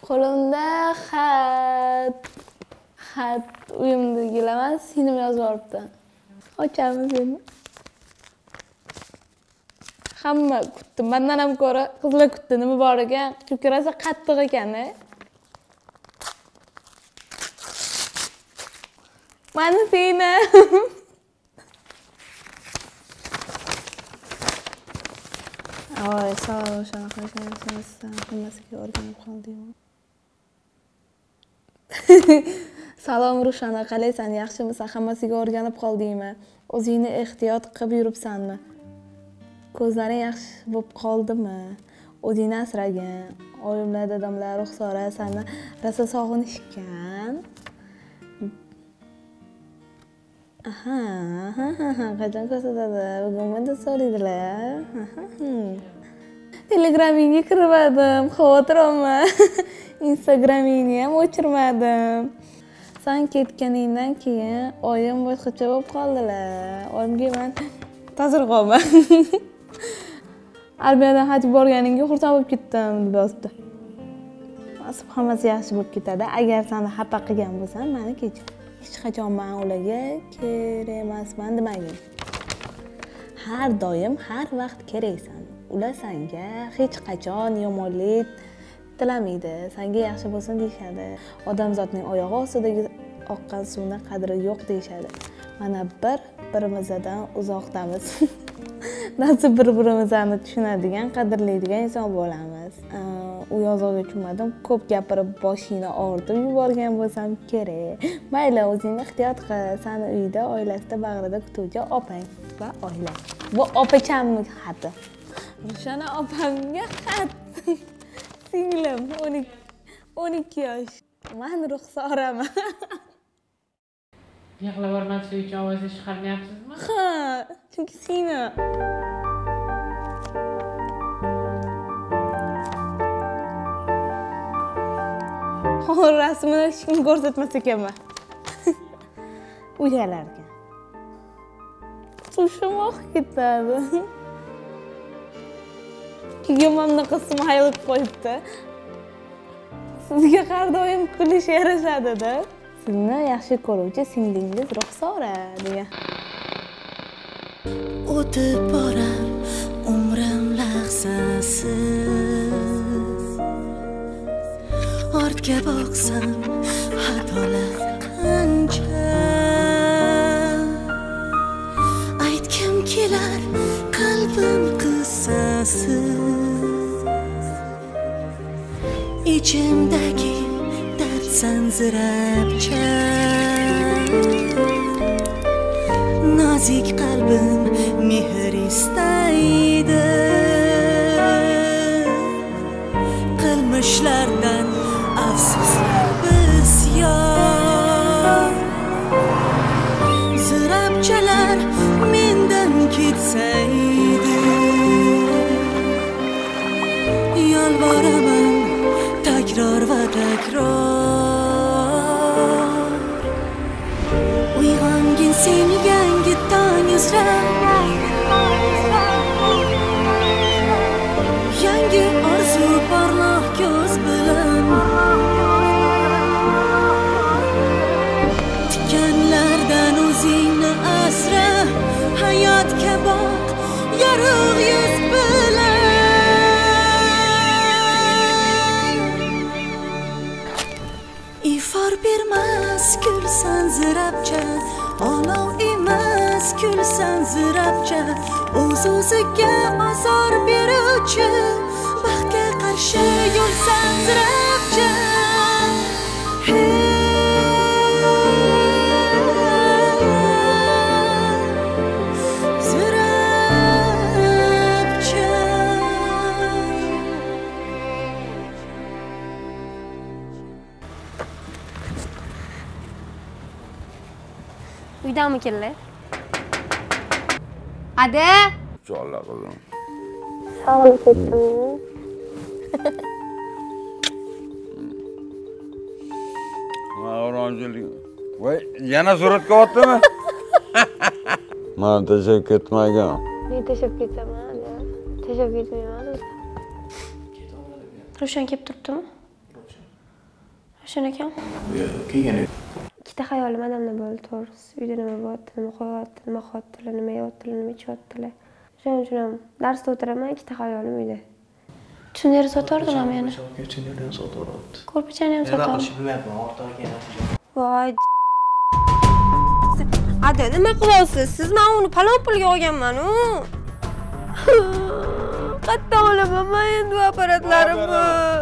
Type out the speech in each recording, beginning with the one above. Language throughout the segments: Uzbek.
Qo'limda xat uyimdagilar emas, singlim yozib yuboribdi. Ochamiz endi. Hamma kutdi. Mendan ham ko'ra qizlar kutdi. Nima bor ekan? Chunki rosa qattiq ekan-a. Mana seni. Voy, salom, shunaqa qilsangiz, hammasiga o'rganib qoldingmi? Salom Rushana, qalaysan? Yaxshimisan? Hammasiga o'rganib qoldingmi? O'zingni ehtiyot qilib yuribsanmi? Ko'zlaring yaxshi bo'lib qoldimi? O'zingni asragin. Oyimlar, dadamlar, Ruxsora seni rosa sog'inishgan. Aha, qachon ko'rsatadi? Bugun menda so'raydilar. Telegramingga kirmadim, xavotir olma. Instagramingni ham o'chirmadim. Sen ketganingdan keyin oyim boshqacha bo'lib qoldilar. Oyimga men ta'sir qilman. Armiyadan qaytib borganingga xursand bo'lib ketdim deb yozibdi. Nasib hammasi yaxshi bo'lib ketadi. Agar seni xafa qilgan bo'lsam, meni kechir. Hech qachon men ularga kerak emasman demagin. Har doim, har vaqt keraksan. Ular senga hech qachon yomonlik tilamaydi. Senga yaxshi bo'lsin deyshadi. Odamzodning oyog'i ostidagi oqqan suvning qadri yo'q deyshadi. Mana bir-birimizdan uzoqdamiz. Nasib bir-birimizni tushunadigan, qadrlaydigan inson bo'lamiz. U yozuvga tushmadim. Ko'p gapirib boshingni og'ritib yuborgan bo'lsam kerak. Mayli, o'zingni ehtiyot qil. Seni uyda, oilasida, bag'rida kutuvchi opang va oila. Bu opachamning xati. Rushana opamga xat. Singlim 12 yosh. Men Ruxsoraman. Yig'lab bormaslik uchun ovozni chiqarmayapsizmi? Ha, chunki seni. Hozir rasmini hech kim ko'rsatmas ekanman. Uyalarga. Sushim oqib ketadi. Kiyimimni qismi hayot qo'yibdi. Sizga har doim kulish yarashadi-da. Sizni yaxshi ko'ruvchi singlingiz Ruxsora degan. O'tib borar umrim lahzasiz. Ortga boqsam xatolar qancha. Aytgim kelar qalbim qissasi. İçimdagi dard sanzirabcha. Nazik qalbim mehr istaydi. Qilmishlardan afsuslar bisyor. Zirabchalar mendan ketsaydi. Yolvoraman takror va takror. Uyg'ongin sen yangi tong uzra. Yangi orzu porloq ko'z bilan. Tikanlardan o'zingni asra. Hayotga boq yorug' yuz bilan. Ifor bermas kulsan zirabcha. Olov emas kulsan zirabcha. O'z-o'ziga azor beruvchi. Baxtga qarshi yo'lsan zirabcha. Zirabcha. Uydami kellar? Ade? Cho'lla qizim. Sog'inib ketdim. Ma'ronchilik. Voy, yana suratga otdimi? Men tashab ketmagan. Men tashab ketaman. Tashab ketmayman. Rushan kelib turibdimi? O'shana ekan. Kelgan. Ikkita xayolim odamda bo'ldi to'g'risi. Uyda nima bo'lyapti, nima qo'yyapti, nima qilyaptilar, nima yeyaptilar, nima ichyaptilar. Shuning uchun ham darsda o'tiraman, ikkita xayolim uyda. Tunerni sotardilar meni. Tunerni sotardi. Ko'rpachani ham sotardi. Nima qilishni bilmayapman, ortiga keladi. Voy. Ada nima qilyapsiz? Siz men uni palon pulga olganman-u. Qatta olaman men endi apparatlarimni.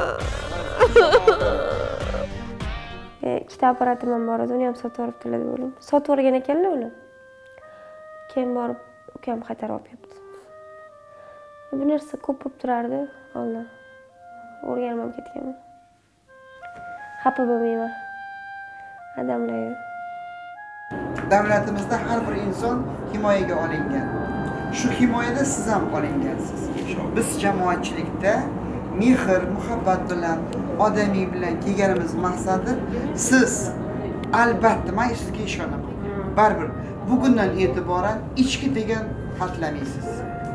Ikkita apparatim ham bor edi, uni ham sotib yuboribdilar deb o'yladim. Sotib yuborgan ekanlar uni. Keyin borib ukam qaytarib olib kelibdi. Bu narsa ko'p bo'lib turardi, oldin. O'rganib olib ketganman. Xafa bo'lmayman. Odamlar davlatimizda har bir inson himoyaga olingan. Shu himoyada siz ham olingansiz. Biz jamoatchilikda mehr, muhabbat bilan, odamiy bilan kelganimiz maqsadi siz albatta men sizga ishonaman. Baribir bugundan e'tiboran ichki degan xatlamaysiz.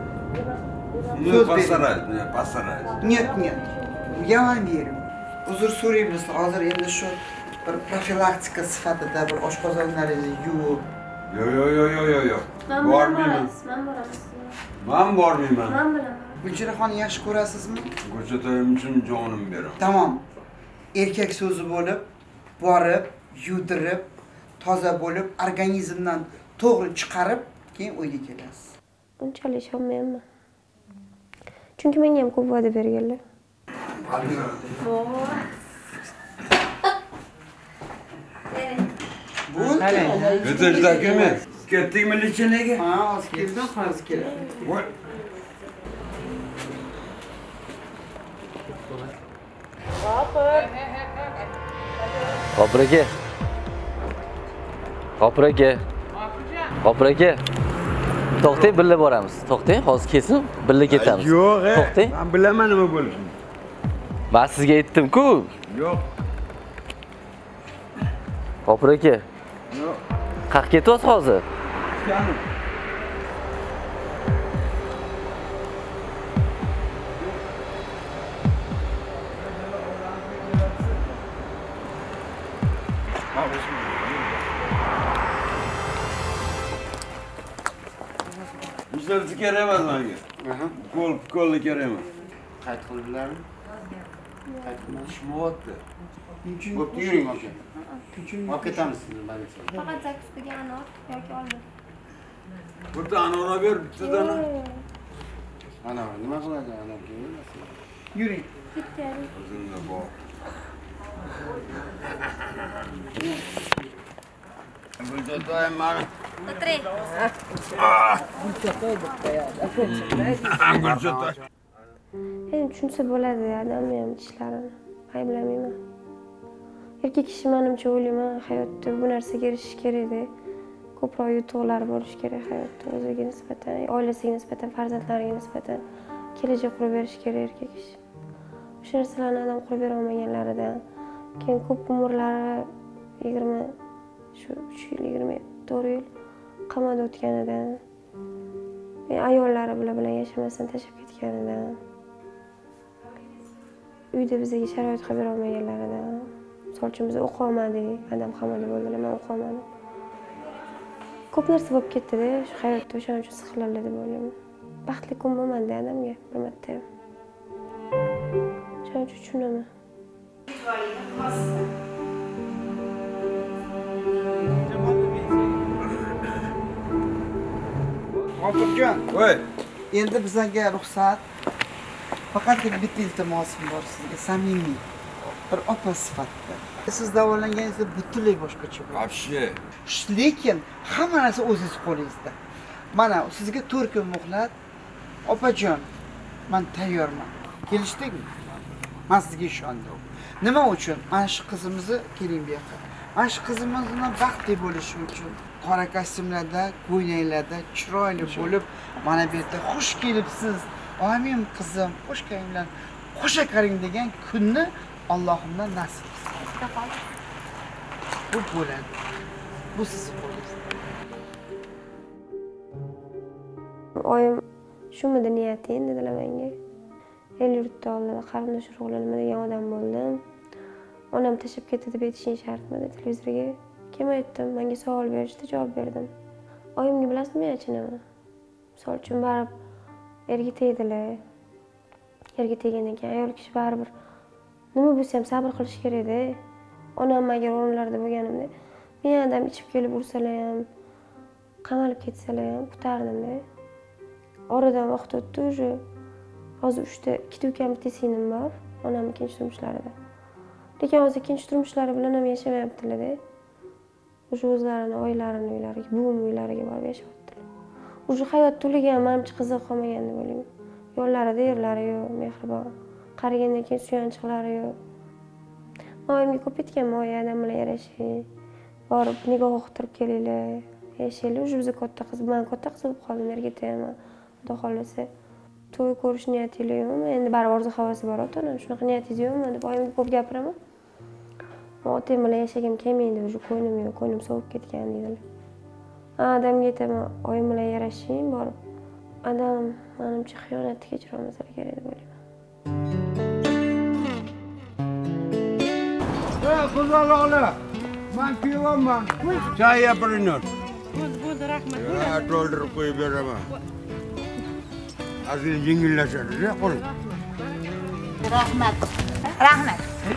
Pasarayz. Нет. Я вам верю. Uzr so'raymiz, hozir endi shu bir profilaktika sifatida bir oshqozonlaringizni yuvib. Yo'q. Bormayman. Men bormayman. Men bilaman. Gulchiraxonni yaxshi ko'rasizmi? Gulchatoyim uchun jonim beraman. Tamom. Erkak so'zi bo'lib, borib, yudirib, toza bo'lib, organizmdan to'g'ri chiqarib, keyin uyga kelasiz. Unchalik ishonmayman. Chunki menga ham ko'p va'da berganlar. O'tirdikmi? Ketdikmi lichinaga? Ha, hozir keldim, hozir kelaman. Voy. G'ofur aka. To'xtang, birga boramiz. To'xtang, hozir kelsin, birga ketamiz. Yo'q, to'xtang. men bilaman nima bo'lishini. Men sizga aytdim-ku. Yo'q. G'ofur aka. Yo'q. Qayerga ketyapsiz hozir? Qani? Bizlarga kerak emas menga. Qo'lni kerak emas. Qayt qildilarmi? Tushmayapti. Bo'pti, yuring aka. Olib ketamiz sizni больница. Faqat zakisdagi anor yoki olma. Bitta anor ber, bittadan. Ana, nima qiladi ana keyin? Yuring. Bitta. O'zimda bor. Gulchatoyim mani. O'tiring. Gulchatoy. Endi tushunsa bo'ladi, odamni ham tishlarini. Ayblamayman. Erkak kishi menimcha o'ylayman, hayotda bu narsaga erishish kerak-da. Ko'proq yutuqlar bo'lishi kerak hayotda, o'ziga nisbatan, oilasiga nisbatan, farzandlariga nisbatan kelajak qurib berish kerak erkak kishi. O'sha narsalarni odam qurib bera olmaganlaridan, keyin ko'p umrlari 24 yil qamoqda o'tganidan, ayollari bilan yashamasdan tashlab ketganidan, uyda bizga sharoit qilib bera olmaganlaridan, misol uchun biz o'qiy olmadik, adam qamoqda bo'ldilar, men o'qiy olmadim. Ko'p narsa bo'lib ketdi-da, shu hayotda o'shaning uchun siqiladi deb o'ylayman. Baxtli kun bo'lmadi odamga bir marta ham. Shuning uchun tushunaman. G'ofurjon, Voy. endi bizga ruxsat. Faqat bitta iltimosim bor sizga, samimiy. Bir opa sifatida. Siz davolanganingizda butunlay boshqacha bo'ladi. Вообще. Lekin hamma narsa o'zingiz qo'lingizda. Mana sizga 4 kun muhlat. Opajon, men tayyorman. Kelishdikmi? Men sizga ishondim. Nima uchun? Mana shu qizimizni keling bu yoqqa. Mana shu qizimizni baxtli bo'lishi uchun qora kostyumlarda, ko'ylaklarda chiroyli bo'lib, mana bu yerda xush kelibsiz. Amin qizim, xush keling bilan qo'sha qaring degan kunni Allohimdan nasib qilsin. Bu bo'ladi. Bu sizni qo'lingizda. Oyim shumidi niyating dedilar menga. El yurtda oldida qarindosh urug'lar nima degan odam bo'ldim. onam tashlab ketdi deb aytishing shartmidi televizorga? Kim aytdim? Menga savol berishdi, javob berdim. Oyimga bilasizmi, achinaman. Misol uchun barib erga tegdilar. Erga tegandan keyin ayol kishi baribir nima bo'lsa ham sabr qilish kerak-da. Onam agar o'rinlarida bo'lganimda, men odam ichib kelib ursalar ham, qamalib ketsalar ham kutardim-da. Oradan vaqt o'tdi, уже hozir 2ta ukam, bitta singlim bor, onam ikkinchi turmushlarida. Lekin hozir ikkinchi turmushlari bilan ham yashamayaptilar-da. Уже o'zlarini oilarini uylariga, buvim uylariga borib yashayaptilar. Уже hayot to'ligan, menimcha qiziq qolmagan deb o'ylayman. Yo'llarida yerlari yo'q, mehribon. Qarigandan keyin suyanchiqlari yo'q. Oyimga ko'p aytganman, oy odam bilan yarashing, borib nigoh o'qtirib kelinglar, yashanglar. Уже biz katta qiz, men katta qiz bo'lib qoldim, ergataman. Xudo xolasa. To'y ko'rish niyatingiz yo'qmi? Endi baribir orzu havasi bor ota-onam, shunaqa niyatingiz yo'qmi deb oyimga ko'p gapiraman. Otang bilan yashagim kelmaydi, уже ko'nglim yo'q, ko'nglim sovib ketgan deydilar. Odamga aytaman, oyim bilan yarashing, borib. Odam menimcha xiyonatni kechira olmasa kerak deb o'ylayman. Qo'zg'ala ola. Men kuyaman. Choy gapirinur. Bo'ldi, rahmat. Ha, to'ldirib qo'yib beraman. Aziz yengillashadi-da, qo'l. Rahmat. Rahmat.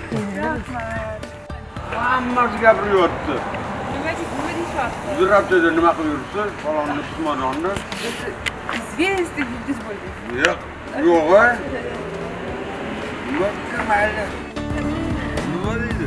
Hammasi gapiryapti. Nima deyishyapti? Zirabchada nima qilib yuribsiz? Falonni, pismononni. Zvezda yulduz bo'ldi. Yo'q-a. Nima mayli. Nima deydi?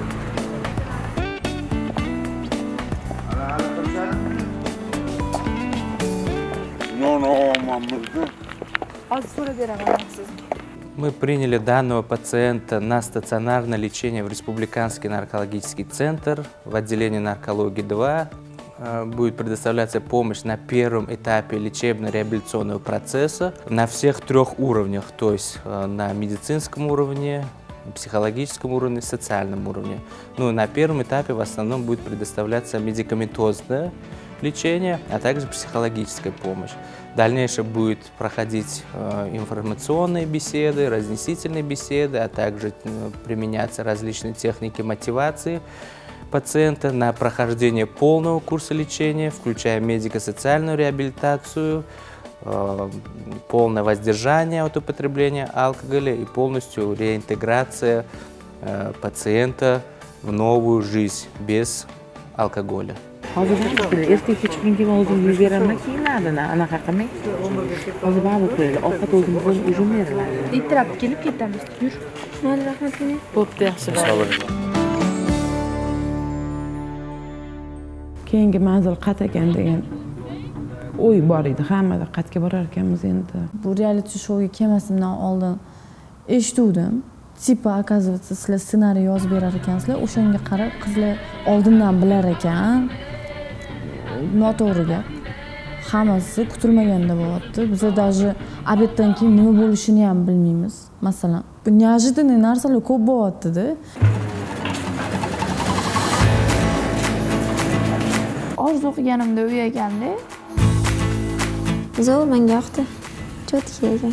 Мы приняли данного пациента на стационарное лечение в Республиканский наркологический центр в отделении наркологии 2. Будет предоставляться помощь на первом этапе лечебно-реабилитационного процесса на всех 3 уровнях, то есть на медицинском уровне, психологическом уровне, социальном уровне. Ну, на первом этапе в основном будет предоставляться медикаментозное лечение, а также психологическая помощь. Дальнейшее будет проходить информационные беседы, разнесительные беседы, а также применяться различные техники мотивации пациента на прохождение полного курса лечения, включая медико-социальную реабилитацию, полное воздержание от употребления алкоголя и полностью реинтеграция пациента в новую жизнь без алкоголя. Ertaga chiqqanga hozir yuz beraman, kiyinadini anaqa qilmang. Hozir baribir qo'yadi. Ovqat o'zimiz ujum beriladi. Ertalab kelib ketamiz. Yur. Mayli, rahmat. Bo'pti, yaxshi. Keyingi manzil qat ekan degan o'y bor edi. Hammada qatga borar ekanmiz endi. Bu reality shouga kelmasimdan oldin eshituvdim. Tipa, оказывается, sizlar ssenariy yozib berar ekansizlar. O'shanga qarab qizlar oldindan bilar ekan. Noto'g'ri gap. Hammasi kutilmaganda bo'lyapti. Biz даже obeddan keyin nima bo'lishini ham bilmaymiz. Masalan, bu неожиданный narsalar ko'p bo'lyapti-da. Orzu o'qiganimda uy ekanda. Zo'r, menga yoqdi. Cho'tki ekan.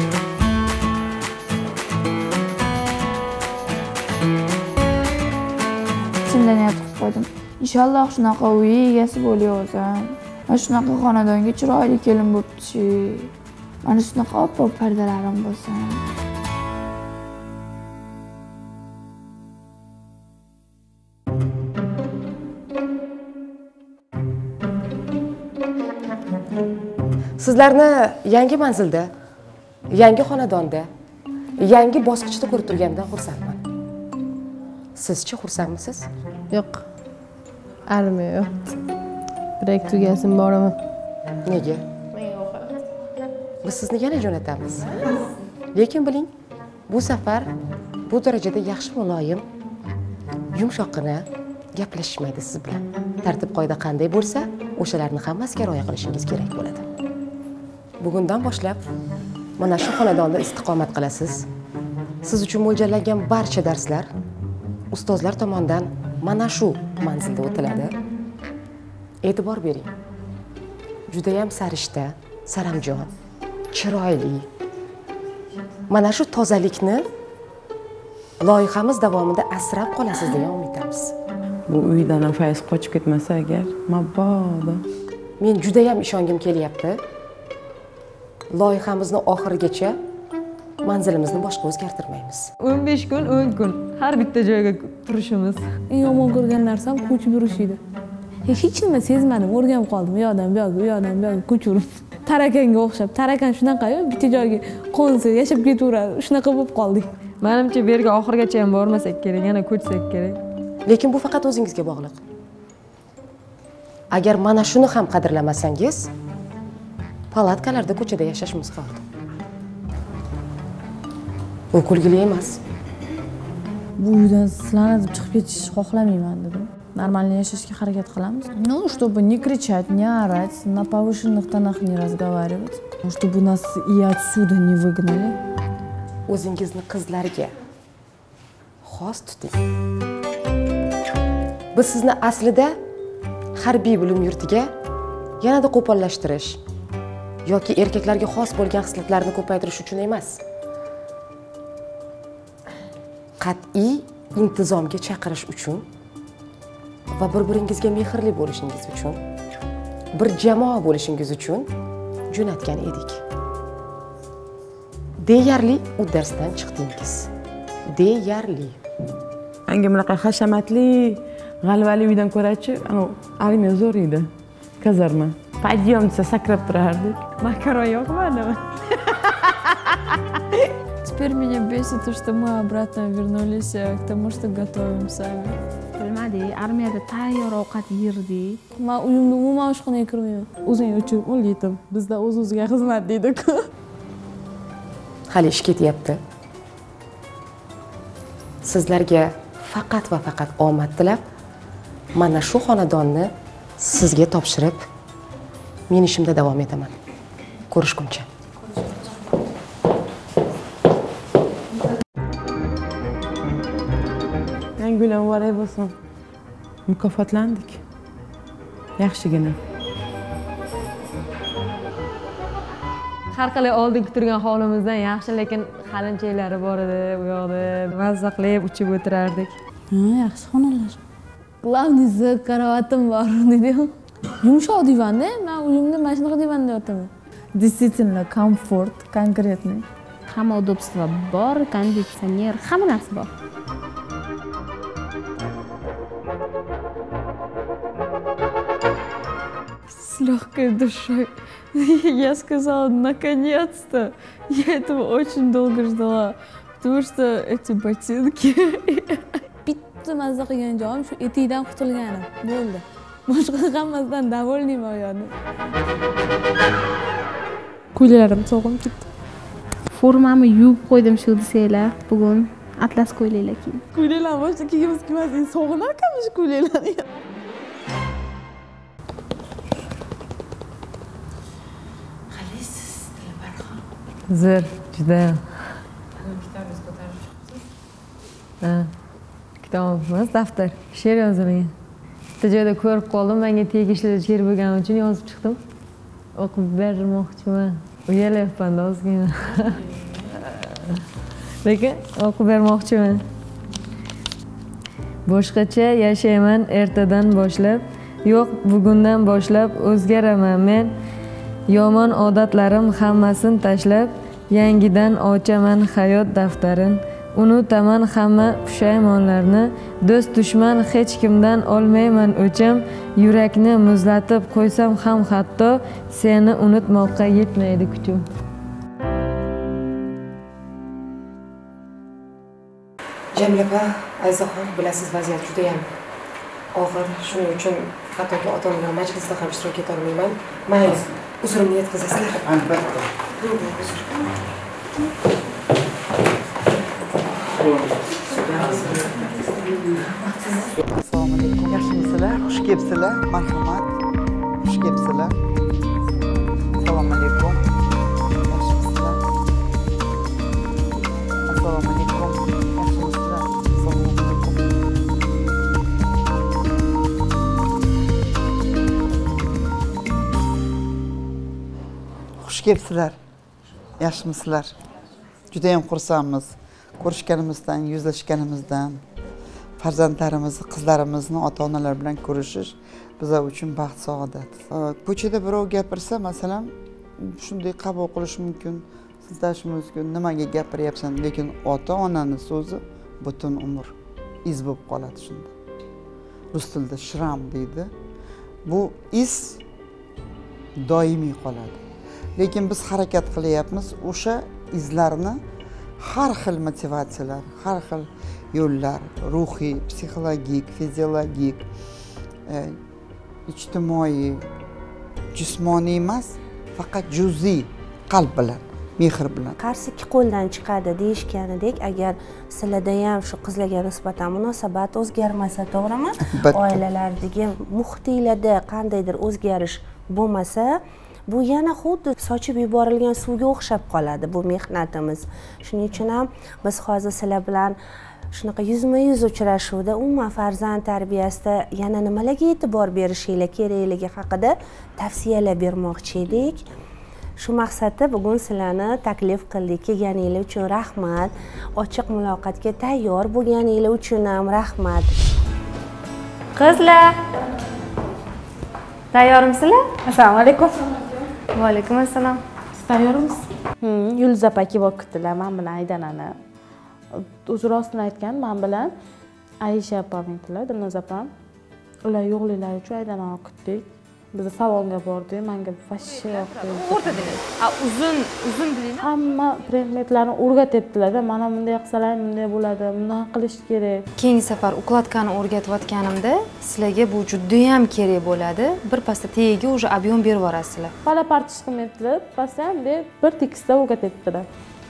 Shundan niyat qilib qo'ydim. Inshaalloh shunaqa uy egasi bo'lay o'zim. Mana shunaqa xonadonga chiroyli kelin bo'pti. Mana shunaqa oppoq pardalarim bo'lsin. Sizlarni yangi manzilda, yangi xonadonda, yangi bosqichda ko'rib turganimdan xursandman. Sizchi xursandmisiz? Yo'q. Armiya yo'q. Direkt tugasin boraman. Nega? Biz sizni yana jo'natamiz. Lekin biling, bu safar bu darajada yaxshi muloyim, yumshoqqina gaplashishmaydi siz bilan. Tartib qoida qanday bo'lsa, o'shalarni hammasiga rioya qilishingiz kerak bo'ladi. Bugundan boshlab mana shu xonadonda istiqomat qilasiz. Siz uchun mo'ljallangan barcha darslar ustozlar tomonidan mana shu manzilda o'tiladi. E'tibor bering. Juda ham sarishta, saramjon, chiroyli. Mana shu tozalikni loyihamiz davomida asrab qolasiz degan umiddamiz. Bu uydan Fayz qochib ketmasa agar, mabodo. Men juda ham ishongim kelyapti. Loyihamizni oxirigacha manzilimizni boshqa o'zgartirmaymiz. 15 kun, 10 kun har bitta joyga turishimiz. Eng yomon ko'rgan narsam ko'chib yurish edi. Hech nima sezmadim, o'rganib qoldim. Bu yoqdan bu yoqqa, u yoqdan bu yoqqa ko'chirib. Tarakanga o'xshab. Tarakan shunaqa-yu, bitta joyga qo'nsa, yashab ketaveradi. Shunaqa bo'lib qoldik. Menimcha bu yerga oxirigacha ham bormasak kerak, yana ko'chsak kerak. Lekin bu faqat o'zingizga bog'liq. Agar mana shuni ham qadrlamasangiz, palatkalarda ko'chada yashashimiz qoldi. Bu kulgili emas. Bu uydan sizlarni chiqib ketishni xohlamayman dedim. Нормально yashashga harakat qilamiz. Ну, чтобы не кричать, не орать, на повышенных тонах не разговаривать. Чтобы нас и отсюда не выгнали. O'zingizni qizlarga xos tuting. Biz sizni aslida harbiy bilim yurtiga yanada qo'pollashtirish yoki erkaklarga xos bo'lgan xislatlarni ko'paytirish uchun emas, qat'iy intizomga chaqirish uchun va bir-biringizga mehrli bo'lishingiz uchun, bir jamoa bo'lishingiz uchun jo'natgan edik. Deyarli u darsdan chiqdingiz. Deyarli. Menga bunaqa hashamatli, g'alvali uydan ko'ra-chi, armiya zo'r edi. Kazarma. Подъем desa sakrab turardik. Makaron yoqmadimi? Теперь меня бесит то, что мы обратно вернулись к тому, что готовим сами. Bilmadik, armiyada tayyor ovqat yerdik. Men uyimda umuman oshxonaga kirmayman. O'zing o'chirib ol yetim. Bizda o'z-o'ziga xizmat deydi-ku. Hali ish ketyapti. Sizlarga faqat va faqat omad tilab, mana shu xonadonni sizga topshirib, men ishimda davom etaman. Ko'rishguncha. Yangilar voray bo'lsin. Mukofotlandik. Yaxshigina. Har qalay oldingi turgan hovlimizdan yaxshi, lekin qalinchaliklari bor edi, u yoqda mazza qilib uchib o'tirardik. Ha, yaxshi xonalar. Главный karovatim bor dedi. Yumshoq divanda, men uyimda mana shunaqa divanda yotaman. Действительно, комфорт конкретный. Hamma удобство bor, konditsioner, hamma narsa bor. С легкой душой я сказала, наконец-то. Я этого очень долго ждала, потому что эти ботинки. Bitta mazza qilgan joyim shu etikdan qutulganim bo'ldi. Boshqa hammasidan davolniyman oyog'im. Ko'ylaklarim sog'im ketdi. Formamni yuvib qo'ydim shu desanglar, bugun atlas ko'ylaklar kiydim. Ko'ylaklar boshqa kiyimiz kiymasdan sog'inar ekanmiz ko'ylaklarni. Zo'r, juda. Kitobimiz daftar, she'r yozilgan. Bitta joyda ko'rib qoldim, menga tegishli she'r bo'lgani uchun yozib chiqdim. O'qib bermoqchiman. Uyalyapman ozgina. Lekin o'qib bermoqchiman. Boshqacha yashayman ertadan boshlab, yo'q bugundan boshlab o'zgaraman men. Yomon odatlarim hammasini tashlab, yangidan ochaman hayot daftarin. Unutaman hamma pushaymonlarni, do'st dushman hech kimdan olmayman o'cham. Yurakni muzlatib qo'ysam ham hatto, seni unutmoqqa yetmaydi kuchim. Jamila opa, Azizaxon, bilasiz vaziyat juda ham og'ir. Shuning uchun hattoki otamga majlisda ham ishtirok eta olmayman. Mayli, uzrimni yetkazasizlar. Albatta. Assalomu alaykum. Yaxshimisizlar? Xush kelibsizlar. Marhamat. Xush kelibsizlar. Assalomu alaykum. Yaxshimisizlar? Assalomu alaykum. Yaxshimisizlar? Assalomu alaykum. Xush kelibsizlar. Yaxshimisizlar? Juda ham xursandmiz. ko'rishganimizdan, yuzlashganimizdan, farzandlarimizni, qizlarimizni ota-onalar bilan ko'rishish bizlar uchun baxt, saodat. Ko'chada birov gapirsa, masalan, shunday qabul qilish mumkin, sizlash mumkin, nimaga gapiryapsan, lekin ota-onaning so'zi butun umr iz bo'lib qoladi shunda. Rus tilida shram deydi. Bu iz doimiy qoladi. Lekin biz harakat qilyapmiz o'sha izlarni har xil motivatsiyalar, har xil yo'llar, ruhiy, psixologik, fiziologik, ijtimoiy, jismoniy emas, faqat juz'iy qalb bilan, mehr bilan. Qarsi ikki qo'ldan chiqadi deyishganidek, agar sizlarda ham shu qizlarga nisbatan munosabat o'zgarmasa, to'g'rimi? Oilalardagi, muhitinglarda qandaydir o'zgarish bo'lmasa, bu yana xuddi sochib yuborilgan suvga o'xshab qoladi bu mehnatimiz. Shuning uchun ham biz hozir sizlar bilan shunaqa yuzma-yuz uchrashuvda umuman farzand tarbiyasida yana nimalarga e'tibor berishinglar kerakligi haqida tavsiyalar bermoqchi edik. Shu maqsadda bugun sizlarni taklif qildik. Kelganinglar uchun rahmat. Ochiq muloqotga tayyor bo'lganinglar uchun ham rahmat. Qizlar, tayyormisizlar? Assalomu alaykum. Va alaykum assalom. Siz tayyormisiz? Yulduz opa kelib ketdilar, men bilan Aydanani. O'zi rostini aytgan, men bilan Aisha opam aytdilar, Dilnoz opam. Ular yo'qliklari uchun Aydanani kutdik. Biz salonga bordik, menga vashshe yoqdi. O'rtadingiz. Uzun diling. Hamma predmetlarni o'rgatyaptilar-da, mana bunday qilsalar, bunday bo'ladi, bunday qilish kerak. Keyingi safar ukladkani o'rgatayotganimda sizlarga bu juda ham kerak bo'ladi. Bir pasda tagiga уже объем berib yuborasizlar. Pala partish qilmayaptilar, pasdan bir tekisda o'rgatyaptilar.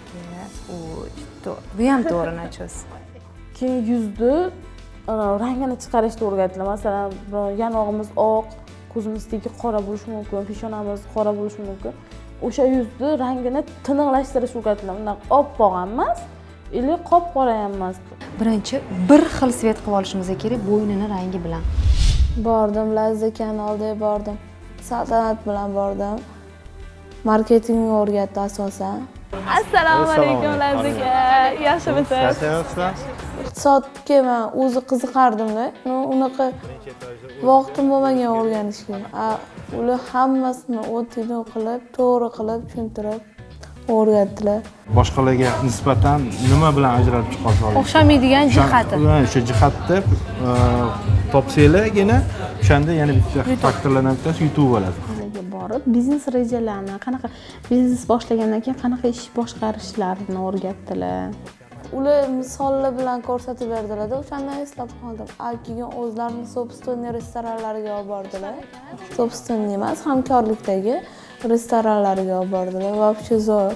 Bu ham to'g'ri nachos. Keyin yuzni rangini chiqarishni o'rgatdilar. Masalan, yanog'imiz oq, ko'zimizdagi qora bo'lishi mumkin, peshonamiz qora bo'lishi mumkin. O'sha yuzni rangini tiniqlashtirish o'rgatdilar. Bunday oppoq emas, ili qop-qora ham emas. Birinchi bir xil svet qilib olishimiz kerak bo'ynini rangi bilan. Bordim, Lazzakan oldiga bordim. Saltanat bilan bordim. Marketingni o'rgatdi asosan. Assalomu alaykum Lazzaka. Yaxshimisiz? Yaxshimisizlar? Iqtisodga men o'zi qiziqardim-da. Unaqa vaqtim bo'lmagan o'rganishga. Ular hammasini o'tini qilib, to'g'ri qilib, tushuntirib o'rgatdilar. Boshqalarga nisbatan nima bilan ajralib chiqa olasiz? O'xshamaydigan jihati. O'sha jihatda topsanglargina o'shanda yana bitta faktorlardan bittasi yutib oladi. Borib, biznes rejalarini, qanaqa biznes boshlagandan keyin qanaqa ish boshqarishlarini o'rgatdilar. Ular misollar bilan ko'rsatib berdilar-da, o'shandan eslab qoldim. Keyin o'zlarining собственный restoranlariga olib bordilar. Собственный emas, hamkorlikdagi restoranlariga olib bordilar. Вообще zo'r.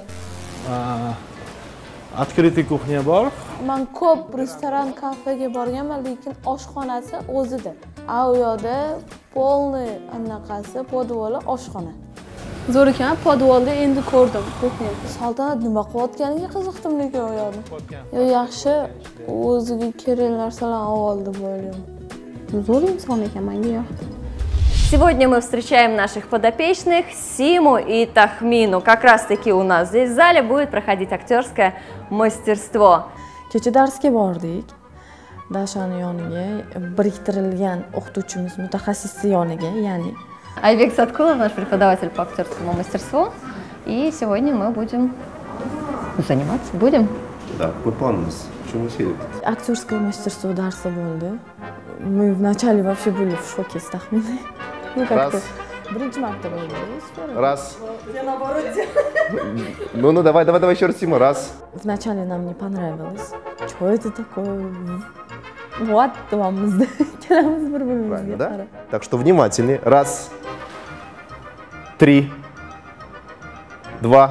Открытый kuxnya bor. Men ko'p restoran, kafega borganman, lekin oshxonasi o'zida. U yoqda polniy anaqasi, podvoli oshxona. Zo'r ekan, podvolda endi ko'rdim kuxnya. Saltanat nima qilayotganiga qiziqdim lekin u yoqda. Yaxshi, o'ziga kerak narsalarni oldi bo'lyapman. Zo'r inson ekan, menga yoqdi. Сегодня мы встречаем наших подопечных Симу и Тахмину. Как раз таки у нас здесь в зале будет проходить актерское мастерство. Kecha darsga bordik. Dashani yoniga biriktirilgan o'qituvchimiz mutaxassisi yoniga, ya'ni Айбек Садкулов, наш преподаватель по актерскому мастерству. И сегодня мы будем заниматься. Будем? Да, какой план у нас? Что мы сидим? Актерское мастерство дарса bo'ldi. Мы вначале вообще были в шоке с Тахминой. Ну как-то birinchi marta bo'ldi. Раз. Я наоборот делаю. Ну, давай еще раз, Тима, раз. Вначале нам не понравилось. Что это такое? Вот, devamımızda. Kelamiz bir-birimizga. Да? Так что внимательнее. Раз. 3. 2.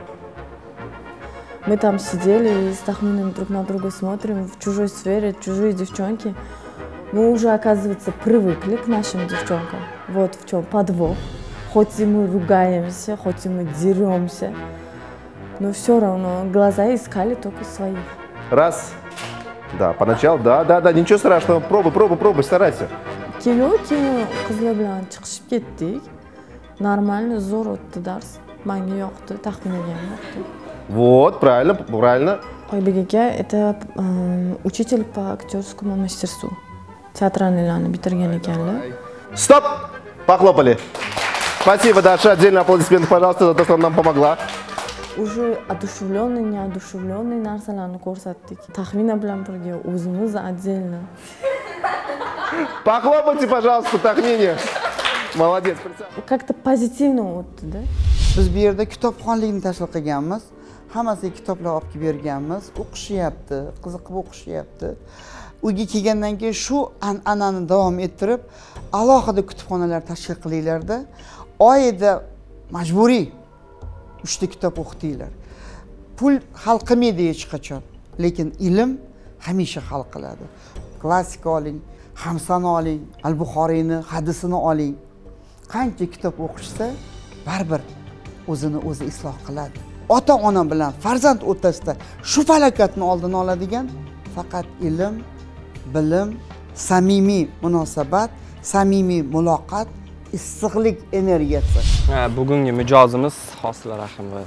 Мы там сидели и с Тахминой друг на друга смотрим в чужой сфере, чужие девчонки. Мы уже, оказывается, привыкли к нашим девчонкам. Вот в чем подвох. Хоть и мы ругаемся, хоть и мы деремся, но все равно глаза искали только своих. Раз. Да, поначалу, да, ничего страшного. Пробуй, старайся. Keyin qizlar bilan chiqishib ketdik. Нормально, zo'r o'tdi dars. Menga yoqdi, Taxminaga ham yoqdi. Вот, правильно. Oybek aka это учитель по актерскому мастерству. Театральныйlarni bitirgan ekanlar. Стоп! Похлопали. Спасибо, Даша. Отдельно аплодисменты, пожалуйста, за то, что нам помогла. Уже одушевленный, неодушевленный narsalarni ko'rsatdik. Taxmina bilan birga o'zimiz отдельно. Похлопайте, пожалуйста, Тахмине. Молодец. Как-то позитивно o'tdi, да? Biz bu yerda kitobxonlikni tashkil qilganmiz. Hammasiga kitoblar olib kelib berganmiz. O'qishyapti, qiziqib o'qishyapti. Uyga kelgandan keyin shu an'anani davom ettirib, alohida kutubxonalar tashkil qilinglarda, oyida majburiy 3 ta kitob o'qitinglar. Pul hal qilmaydi hech qachon, lekin ilm hamisha hal qiladi. Klassika oling, Hamsani oling, Al-Buxoriyni hadisini oling. Qancha kitob o'qishsa, baribir o'zini o'zi isloh qiladi. Ota-ona bilan farzand o'rtasida shu falokatni oldini oladigan faqat ilm, bilim, samimiy munosabat, samimiy muloqot, issiqlik energiyasi. Bugungi mijozimiz Hosila Rahimova.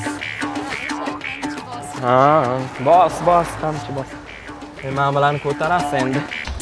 Bos, qamchi bos. Men bilan ko'tarasiz endi.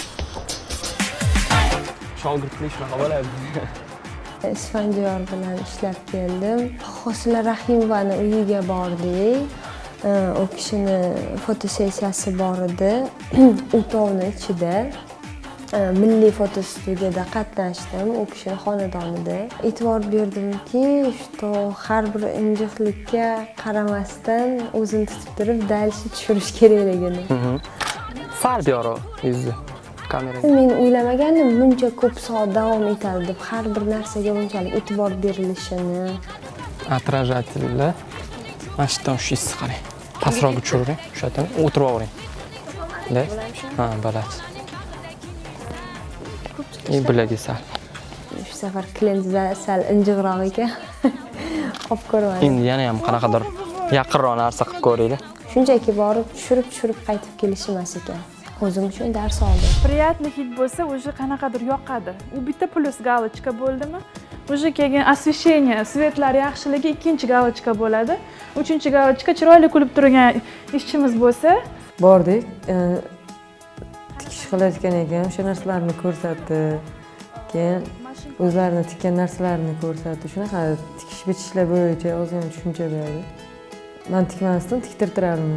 Shogirdlik shunaqa bo'ladi. Isfandiyor bilan ishlab keldim. Hosila Rahimovani uyiga bordik. O kishini fotosessiyasi bor edi. O'tovni ichida milliy fotostudiyada qatnashdim. O kishini xonadonida e'tibor berdimki, har bir injiqlikka qaramasdan o'zini tutib turib dalshi tushirish kerakligini. Farq yo'q yuzi. Men o'ylamagandim buncha ko'p soat davom etadi deb, har bir narsaga bunchalik e'tibor berilishini. Отражательlar. Mana shu yerdan ushlaysiz qarang. Pastroq tushiring, o'sha yerdan o'tirib oling. Da? Ha, bo'ladi. Bilagi sal. Shu safar klient sal injiqroq ekan. Olib ko'rmadim. Endi yana ham qanaqadir yaqinroq narsa qilib ko'ringlar. Shunchaki borib tushirib qaytib kelish emas ekan. O'zim uchun dars oldim. Приятный hid bo'lsa, o'zi qanaqadir yoqadi. U bitta plus galochka bo'ldimi? O'zi keyin освещение, svetlar yaxshiligi ikkinchi galochka bo'ladi. Uchinchi galochka chiroyli kulib turgan ishchimiz bo'lsa, bordik. Tikish qilayotgan ekan, o'sha narsalarni ko'rsatdi. Keyin o'zlarini tikkan narsalarini ko'rsatdi. Shunaqa tikish bichishlar bo'yicha ozgina tushuncha berdi. Men tikmasdan tiktirtirardim.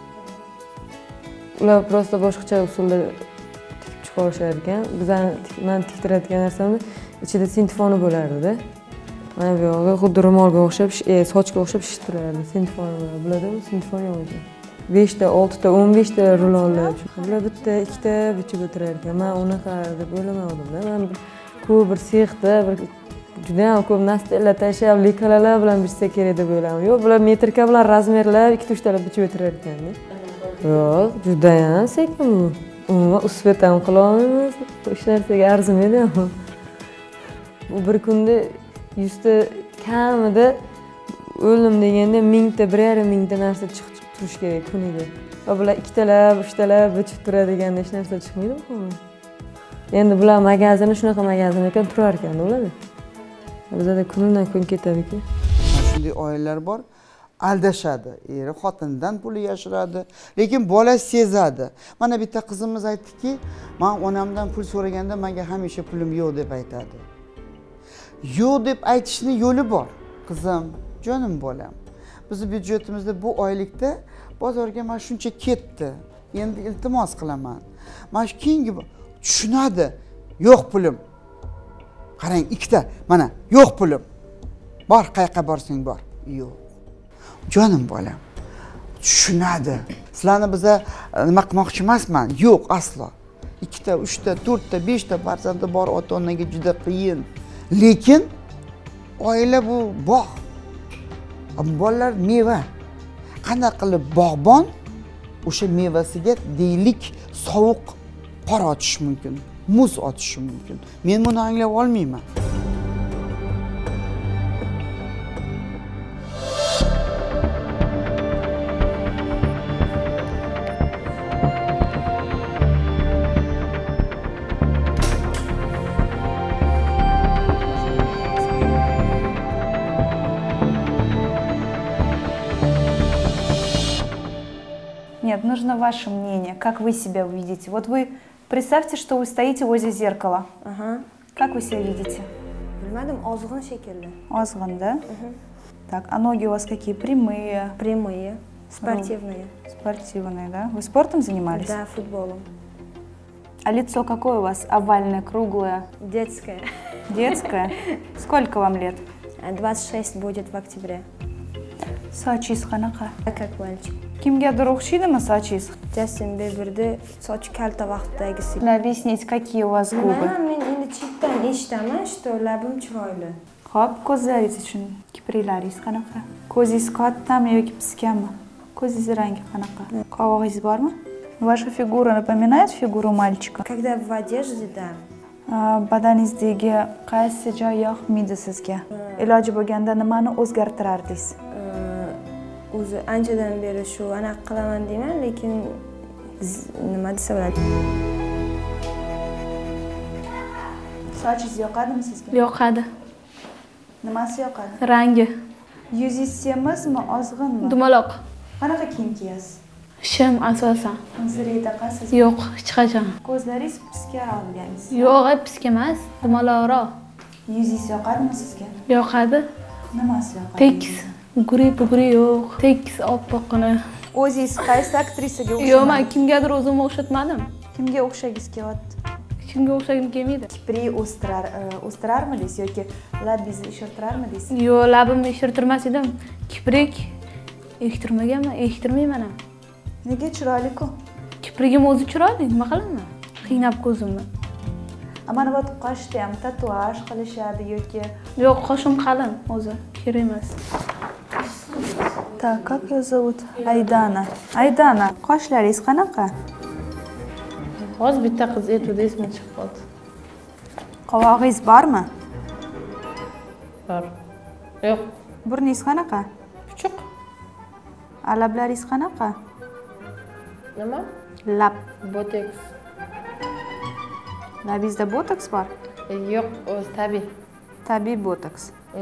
Ular просто boshqacha usulda tikib chiqarishar ekan. Men tiktiradigan narsamni ichida sinfoni bo'lardi-da. Mana bu yog'i xuddi ro'molga o'xshab, sochga o'xshab shishib turardi. Sinfoni bo'lar. Bularda sinfoni yo'q ekan. 5 ta, 6 ta, 15 ta rulonlar. Bular bitta, ikkita bichib o'tirar ekan. Men unaqa deb o'ylamadim-da. Men ko'p bir sexda, bir juda ham ko'p nastelar tashlab, likalalar bilan bichsa kerak deb o'yladim. Yo'q, bular metrka bilan razmerlab, 2-3 talar bichib o'tirar ekan-da. Yo'q, judayam sekin bu. Umuman usvet ham qila olmaymiz. Hech narsaga arzimaydi. Bu bir kunda 100 ta kamida o'lim deganda 1000 ta, 1,5 ta narsa chiqib turish kerak kuniga. Va bular 2 talab, 3 talab bichib turadeganda hech narsa chiqmaydi-ku. Endi bular magazini shunaqa magazin ekan, turar ekan ular. Bizda kundan kun ketadi-ku. Shunday oilalar bor. Aldashadi. Eri xotinidan puli yashiradi, lekin bola sezadi. Mana bitta qizimiz aytdiki, "Men onamdan pul so'raganda menga hamisha pulim yo'q" deb aytadi. Yo'q deb aytishning yo'li bor. Qizim, jonim bolam. Bizning byudjetimizda bu oylikda bozorga men shuncha ketdi. Endi iltimos qilaman. Mana shu keyingi tushunadi. Yo'q pulim. Qarang, ikkita. Mana, yo'q pulim. Bor, qayerga borsang bor. Yo'q. Jonim bolam. Tushunadi. Sizlarni biza nima qilmoqchi emasman. Yo'q, aslo. 2 ta, 3 ta, 4 ta, 5 ta farzandi bor ota-onaga juda qiyin. Lekin oila bu bog'. Bolalar meva. Qanday qilib bog'bon o'sha mevasiga deylik sovuq qor otish mumkin, muz otish mumkin. Men buni anglab olmayman. Нет, нужно ваше мнение, как вы себя видите. Вот вы представьте, что вы стоите возле зеркала. Ага. Как вы себя видите? Bilmadim, ozg'in shekilli. Озгон, да? Так, а ноги у вас какие? Прямые? Прямые. Спортивные. Спортивные, да? Вы спортом занимались? Да, футболом. А лицо какое у вас? Овальное, круглое? Детское. Детское? Сколько вам лет? 26 будет в октябре. Sochingiz qanaqa? Как мальчик. Kimgadir o'xshaydimi sochingiz? Jastin Bieber'da soch kalta vaqtdagisi. Объяснить, какие у вас губы? Men endi chetdan eshitaman, что labim chiroyli. Xo'p, ko'zlaringiz uchun kipriklaringiz qanaqa? Ko'zingiz kattami yoki piskami? Ko'zingiz rangi qanaqa? Qovog'ingiz bormi? Ваша фигура напоминает фигуру мальчика? Когда в одежде, да. Badaningizdagi qaysi joy yoqmaydi sizga? Iloji bo'lganda nimani o'zgartirardingiz? O'zi anchadan beri shu anaqa qilaman deyman, lekin nima desa bo'ladi? Sochingiz yoqadimi sizga? Yoqadi. Nimasi yoqadi? Rangi. Yuzingiz semizmi, ozg'inmi? Dumaloq. Qanaqa kiyim kiyasiz? Shim asosan. Xizri taqasiz? Yo'q, hech qachon. Ko'zlaringiz piska olgansiz. Yo'q, pisk emas, dumaloqroq. Yuzingiz yoqadimi sizga? Yoqadi. Nimasi yoqadi? Tekis. Bugri yo'q. Tekis oppoqqina. O'zingiz qaysi aktrisaga o'xshamaysiz? Yo'q, men kimgadir o'zimni o'xshatmadim. Kimga o'xshagingiz kelyapti? Kimga o'xshagim kelmaydi. Kipri o'stirarmidingiz yoki labingizni ishirtirarmidingiz? Yo'q, labimni ishirtirmas edim. Kiprik ektirmayman ham. Nega chiroyli-ku? Kiprigim o'zi chiroyli, nima qilaman? Qiynab ko'zimni. Mana bu qoshda ham tatuaj qilishadi yoki yo'q, qoshim qalin o'zi, kerak emas. Так, как ее зовут? Aydana. Aydana, qoshlaringiz qanaqa? Hozir bitta qiz aytdi, esimdan chiqib qoldi. Qovog'ingiz bormi? Bor. Yo'q. Burningiz qanaqa? Puchuq. Lablaringiz qanaqa? Nima? Lab. Botox. Labingizda botoks bor? Yo'q, o'zi tabiiy. Tabiiy botoks.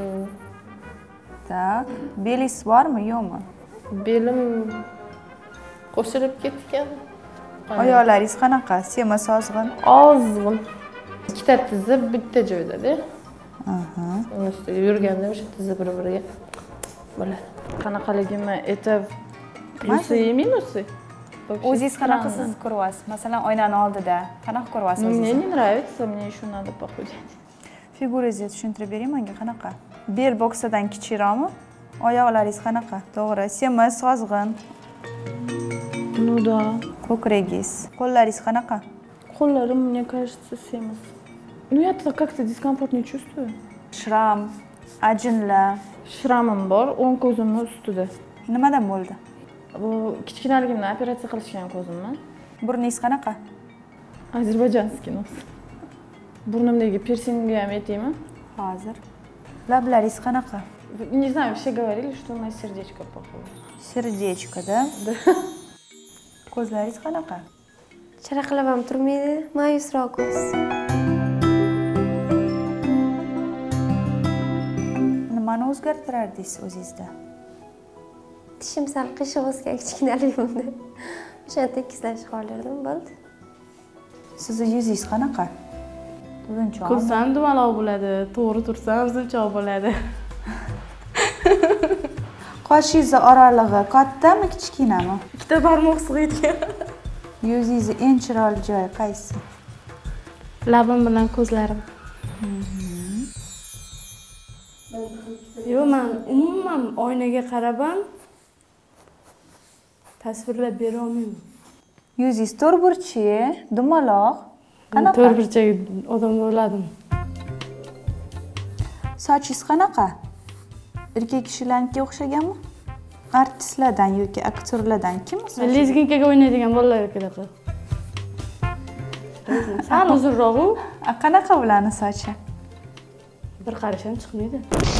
Так, belingiz bormi, yo'qmi? Belim qo'shilib ketgan. Oyoqlaringiz qanaqa? Semiz, ozg'in? Ozg'in. Ikkita tizi bitta joyda-da. Aha. Uni ustida yurganda o'sha tizi bir-biriga bo'ladi. Qanaqaligimni aytib, plyusi, minusi. O'zingiz qanaqa siz ko'ryapsiz? Masalan, oynani oldida qanaqa ko'ryapsiz o'zingizni? Мне не нравится, мне еще надо похудеть. Figurangizni tushuntirib bering menga, qanaqa? Bel boksadan kichikroqmi? Oyoqlaringiz qanaqa? To'g'ri, semiz, ozg'in. Ну да. Ko'kragingiz, qo'llaringiz qanaqa? Qo'llarim, мне кажется, semiz. Ну я как-то дискомфорт не чувствую. Shram, ajinlar. Shramim bor, o'ng ko'zimning ustida. Nimadan bo'ldi? Bu kichkinaligimda operatsiya qilishgan ko'zimni. Burningiz qanaqa? Ozarbayjonskiy nos. Burnimdagi pirsingga ham aytaymi? Hozir. Lablaringiz qanaqa? Не знаю, все говорили, что на сердечко похоже. Сердечко, да? Да. Ko'zlaringiz qanaqa? Charaqlab ham turmaydi, ma'yusroq ko'z. Nimani o'zgartirardingiz o'zingizda? Tishim sal qiyshiq o'sgan kichkinaligimda. O'shani tekkislashni xohlardim, bo'ldi. Sizni yuzingiz qanaqa? Uzunchoq. Kulsam dumaloq bo'ladi, to'g'ri tursam uzunchoq bo'ladi. Qoshingizni oralig'i kattami, kichkinami? Ikkita barmoq sig'iydigan. Yuzingizni eng chiroyli joyi qaysi? Labim bilan ko'zlarim. Yo'q, men umuman oynaga qarab ham tasvirlab bera olmayman. Yuzingiz to'rtburchak, dumaloq. Qanaqa? To'rtburchak odam bo'ladim. Sochingiz qanaqa? Erkak kishilarga o'xshaganmi? Artistlardan yoki aktyorlardan kim? Lezginkaga o'ynaydigan bolalar kerak. Sal uzunroq-u. Qanaqa bularni sochi? Bir qarasham chiqmaydi.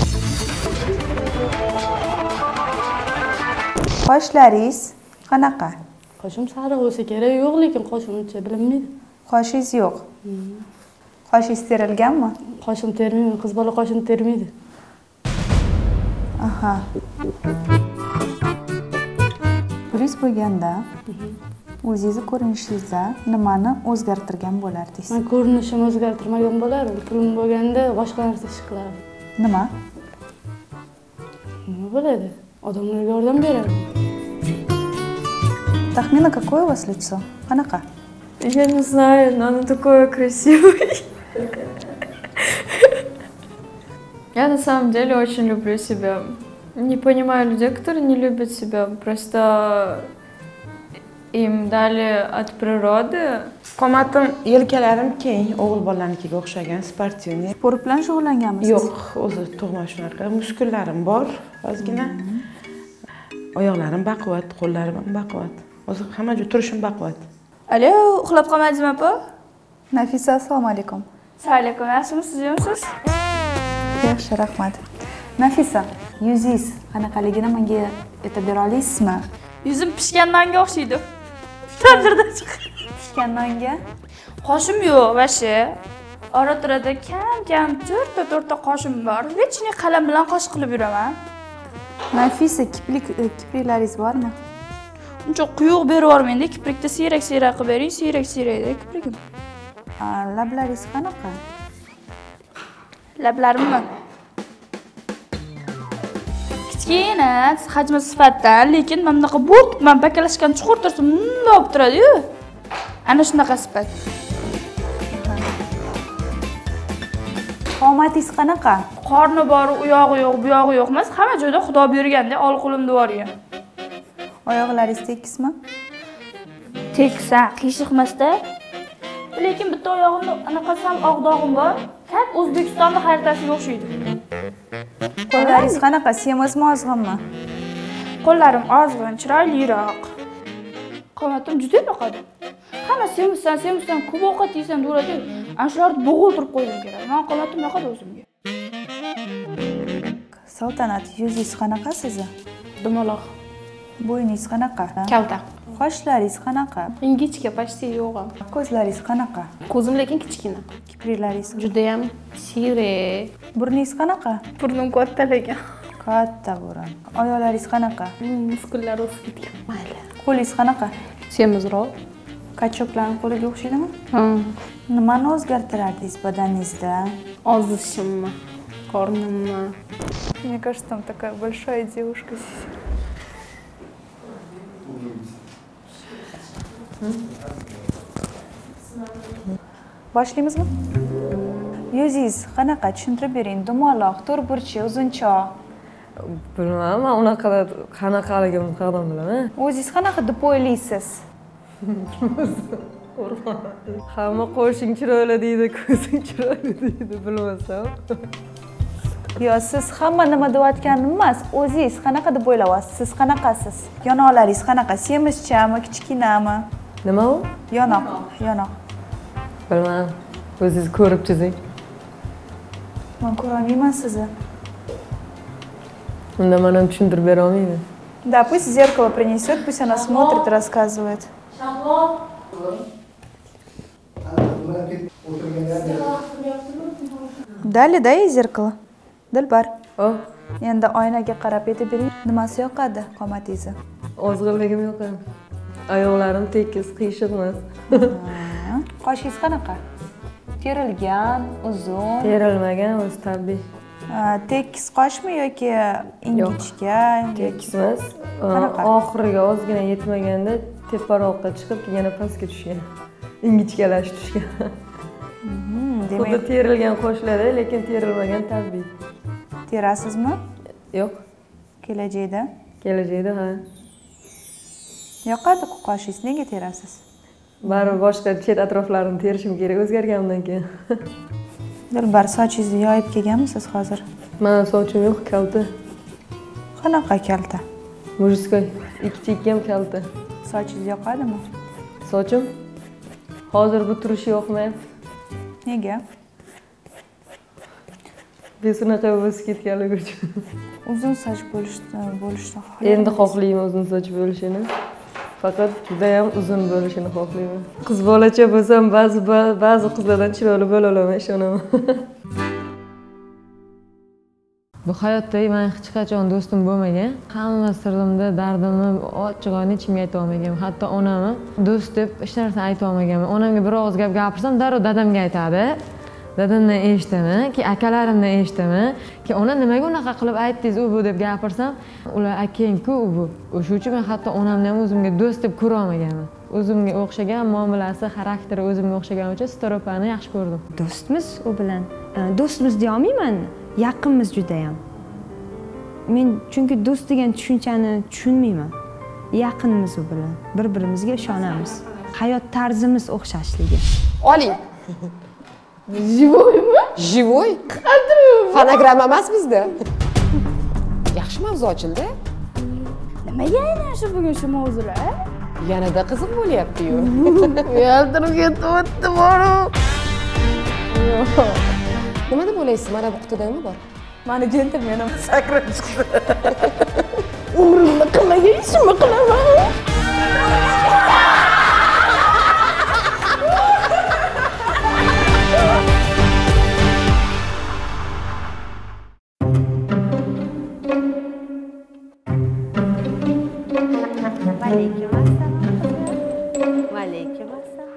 Qoshlaringiz qanaqa? Qoshim sariq bo'lsa kerak, yo'q, lekin qoshim uncha bilinmaydi. Qoshingiz yo'q. Qoshingiz terilganmi? Qoshim termayman, qiz bola qoshini termaydi. Aha. Kipringiz bo'lganda o'zingizni ko'rinishingizda nimani o'zgartirgan bo'lardingiz? Men ko'rinishimni o'zgartirmagan bo'lardim. Pulim bo'lganda boshqa narsa ish qilardim. Nima? Nima bo'ladi? Odamlarga yordam berardim. Taxminan какое у вас лицо? Qanaqa? Я не знаю, но оно такое красивое. Я на самом деле очень люблю себя. Не понимаю людей, которые не любят себя. Просто им dali от природы. Qomatim, yelkalarim keng, o'g'il bolalarnikiga o'xshagan, sportivniy. Sport bilan shug'ullanganmisiz? Yo'q, o'zi tug'ma shunaqa. Muskullarim bor, ozgina. Oyoqlarim baquvvat, qo'llarim ham baquvvat. O'zi hamma joy turishim baquvvat. Alo, uxlab qolmadingizmi, opa? Nafisa, assalomu alaykum. Assalomu alaykum, yaxshimisiz, yomsiz? Yaxshi, rahmat. Nafisa, yuzingiz qanaqaligini menga aytib bera olasizmi? Yuzim pishgan nonga o'xshaydi. Tandirdan chiqib. Pishgan nonga? Qoshim yo'q, vashi. Ora-tirada kam-kam 4ta qoshim bor. Vechni qalam bilan qosh qilib yuraman. Nafisa, kipriklaringiz bormi? Uncha quyuq berib yubormaydi, kiprikni siyrak-siyrak qilib bering, siyrak-siyrakda kiprigim. Lablaringiz qanaqa? Lablarimmi? Kichkina, hajmi sifatdan, lekin mana bunaqa bo'rtman, bakalashgan chuqur tursa, bunday bo'lib turadi-yu. Ana shunaqa sifat. Qomatingiz qanaqa? Qorni bor, u yog'i yo'q, bu yog'i yo'q emas, hamma joyda Xudo berganda ol qo'limda borgan. Oyoqlaringiz tekismi? Teksa, qiyshiqmasda. Lekin bitta oyog'imda anaqa sal oq-dog'im bor. Kat O'zbekistonning xaritasiga o'xshaydi. Qo'llaringiz qanaqa? Semizmi, ozg'inmi? Qo'llarim ozg'in, chiroyliroq. Qomatim juda yoqadi. Hamma semizsan, ko'p ovqat yeysan deydi. Ana shularni bo'g'iltirib qo'ydim kerak. Men qomatim yoqadi o'zimga. Saltanat, yuzingiz qanaqa sizni? Dumaloq. Bo'yningiz qanaqa? Kalta. Qoshlaringiz qanaqa? Ingichka, почти yo'q. Ko'zlaringiz qanaqa? Ko'zim lekin kichkina. Kipriklaringiz juda ham siyrak. Burningiz qanaqa? Burnim katta lekin. Katta burun. Oyoqlaringiz qanaqa? Muskullari o'sib ketgan. Mayli. Qo'lingiz qanaqa? Semizroq. Kachoplarning qo'liga o'xshaydimi? Nimani o'zgartirardingiz badaningizda? Ozishimmi? Qornimmi? Мне кажется, там такая большая девушка сидит. Boshlaymizmi? Yuzingiz qanaqa? Tushuntirib bering. Dumaloq, to'rtburchak, uzunchoq. Bilmadim, unaqa qanaqaligini qayerdan bilaman? O'zingiz qanaqa deb o'ylaysiz? Hamma qo'shing chiroyli deydi, ko'zing chiroyli deydi, bilmasam. Yo, siz hamma nima deyotganim emas, o'zingiz qanaqa deb o'ylayapsiz? Siz qanaqasiz? Yonoqlaringiz qanaqa? Semizchami, kichkinami? Nima u? Yonoq. Bilmadim. O'zingiz ko'rib chizing. Men ko'ra olmayman sizni. Unda men ham tushuntirib bera olmayman. Да, пусть зеркало принесет, пусть она смотрит и рассказывает. Dali, дай зеркало. Dilbar. Endi oynaga qarab aytib bering, nimasi yoqadi qomatingizni? Ozg'inligim yoqadi. Oyoqlarim tekis, qiyshiq emas. Qoshingiz qanaqa? Terilgan, uzun. Terilmagan, o'zi tabiiy. Tekis qoshmi yoki ingichka? Tekis emas. Oxiriga ozgina yetmaganda teparoqqa chiqib, yana pastga tushgan. Ingichkalash tushgan. Xuddi terilgan qo'shiladi, lekin terilmagan tabiiy. Terasizmi? Yo'q. Kelajakda? Kelajakda, ha. Yoqadi qoshingiz, nega terasiz? Baribir boshqa chet atroflarini terishim kerak o'zgargandan keyin. Dilbar, sochingizni yoyib kelganmisiz hozir? Mana sochim yo'q, kalta. Qanaqa kalta? Mujskoy, ikki chekkam kalta. Sochingiz yoqadimi? Sochim hozir bu turishi yoqmayapti. Nega? Besunaqa o'sib ketganligi uchun. Uzun soch bo'lishni xohlayman. Endi xohlayman uzun soch bo'lishini. Faqat juda ham uzun bo'lishini xohlayman. Qiz bolacha bo'lsam, ba'zi qizlardan chiroyli bo'la olaman, ishonaman. Bu hayotda men hech qachon do'stim bo'lmagan. Hamma sirrimni, dardimni ochiqona hechimga ayta olmaganman. Hatto onamni do'st deb hech narsani ayta olmaganman. Onamga bir og'iz gap gapirsam, darrov dadamga aytadi. Dadamdan eshitaman, keyin akalarimdan eshitaman. Keyin ona nimaga unaqa qilib aytdingiz u bu deb gapirsam, ular akang-ku u bu. O'shuning uchun men hatto onamni ham o'zimga do'st deb ko'ra olmaganman. O'zimga o'xshagan muomalasi, xarakteri o'zimga o'xshagan uchun Staropani yaxshi ko'rdim. Do'stmiz u bilan. Do'stmiz deya olmayman. Yaqinmiz juda ham. Men chunki do'st degan tushunchani tushunmayman. Yaqinmiz u bilan. Bir-birimizga ishonamiz. Hayot tarzimiz o'xshashligi. Oling. Живойmi? Живой? Fonogramma emas bizda. Yaxshi mavzu ochildi. Nimaga aynan shu bugun shu mavzular? Yanada qiziq bo'lyapti-yu. Uyaltirib ketyapti boru. Nima deb o'ylaysiz? Mana bu qutida nima bor? Mani jentelmenim sakrab chiqdi. Umrimda qilmagan ishimni qilaman. Vaalaykum assalom.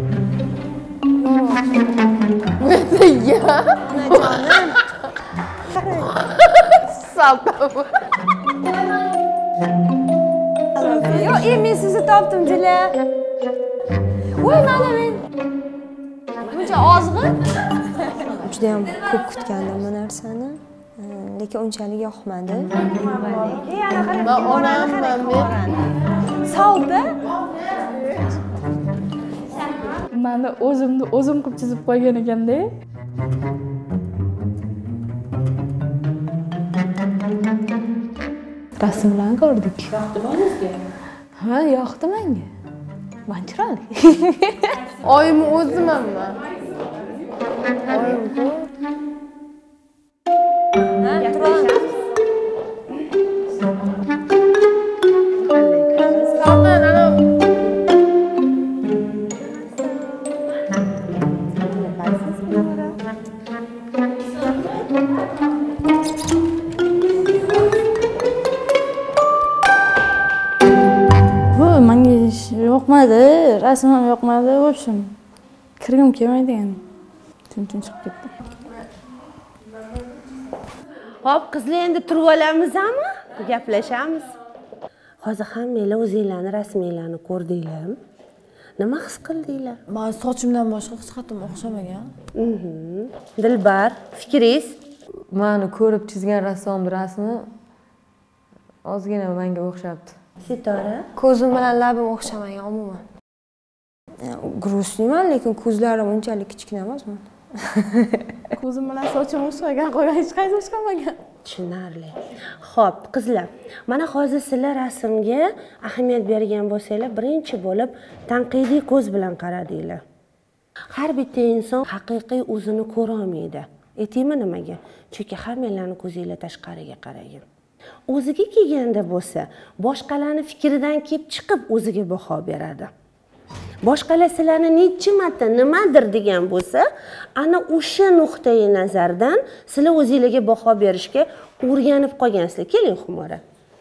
Ya. Onajonim. Saltam. Yo, men sizni topdim, Jula. Voy, mana men. Buncha ozg'in. Juda ham ko'p kutgandim bu narsani. Lekin unchalik yoqmadi. Men onamman men. Sovda? Mani o'zimni o'zim qilib chizib qo'ygan ekanda. Rasmlarni ko'rdik. Yoqdimi o'zingizga? Ha, yoqdi menga. Men chiroyli. Oyim o'zimmanmi? Oyim-ku. Ha, turing. Yoqmadi, rasmim yoqmadi, v общем, kirgim kelmaydi endi. Tinchib chiqib ketdim. Hop, qizlar endi turib olamizmi? Gaplashamiz. Hozir hammanglar o'zingizlarning rasminglarni ko'rdinglarmi? Nima his qildinglar? Men sochimdan boshqa hech qachon o'xshamagan. Dilbar, fikringiz? Meni ko'rib chizgan rassomning rasmi ozgina menga o'xshabdi. Sitora? Ko'zim bilan labim o'xshamagan umuman. Grusniyman, lekin ko'zlarim unchalik kichkina emasman. Ko'zim bilan sochim o'xshagan, qo'ygan hech qaysi o'xshamagan. Tushunarli. Xo'p, qizlar, mana hozir sizlar rasmga ahamiyat bergan bo'lsanglar, birinchi bo'lib tanqidiy ko'z bilan qaradinglar. Har bitta inson haqiqiy o'zini ko'ra olmaydi. Aytaymi nimaga? Chunki hammanglarning ko'zinglar tashqariga qaragan. O'ziga kelganda bo'lsa, boshqalarning fikridan kelib chiqib o'ziga baho beradi. Boshqalar sizlarni necha marta nimadir degan bo'lsa, ana o'sha nuqtai nazardan sizlar o'zingizlarga baho berishga o'rganib qolgansizlar. Keling, Xumora.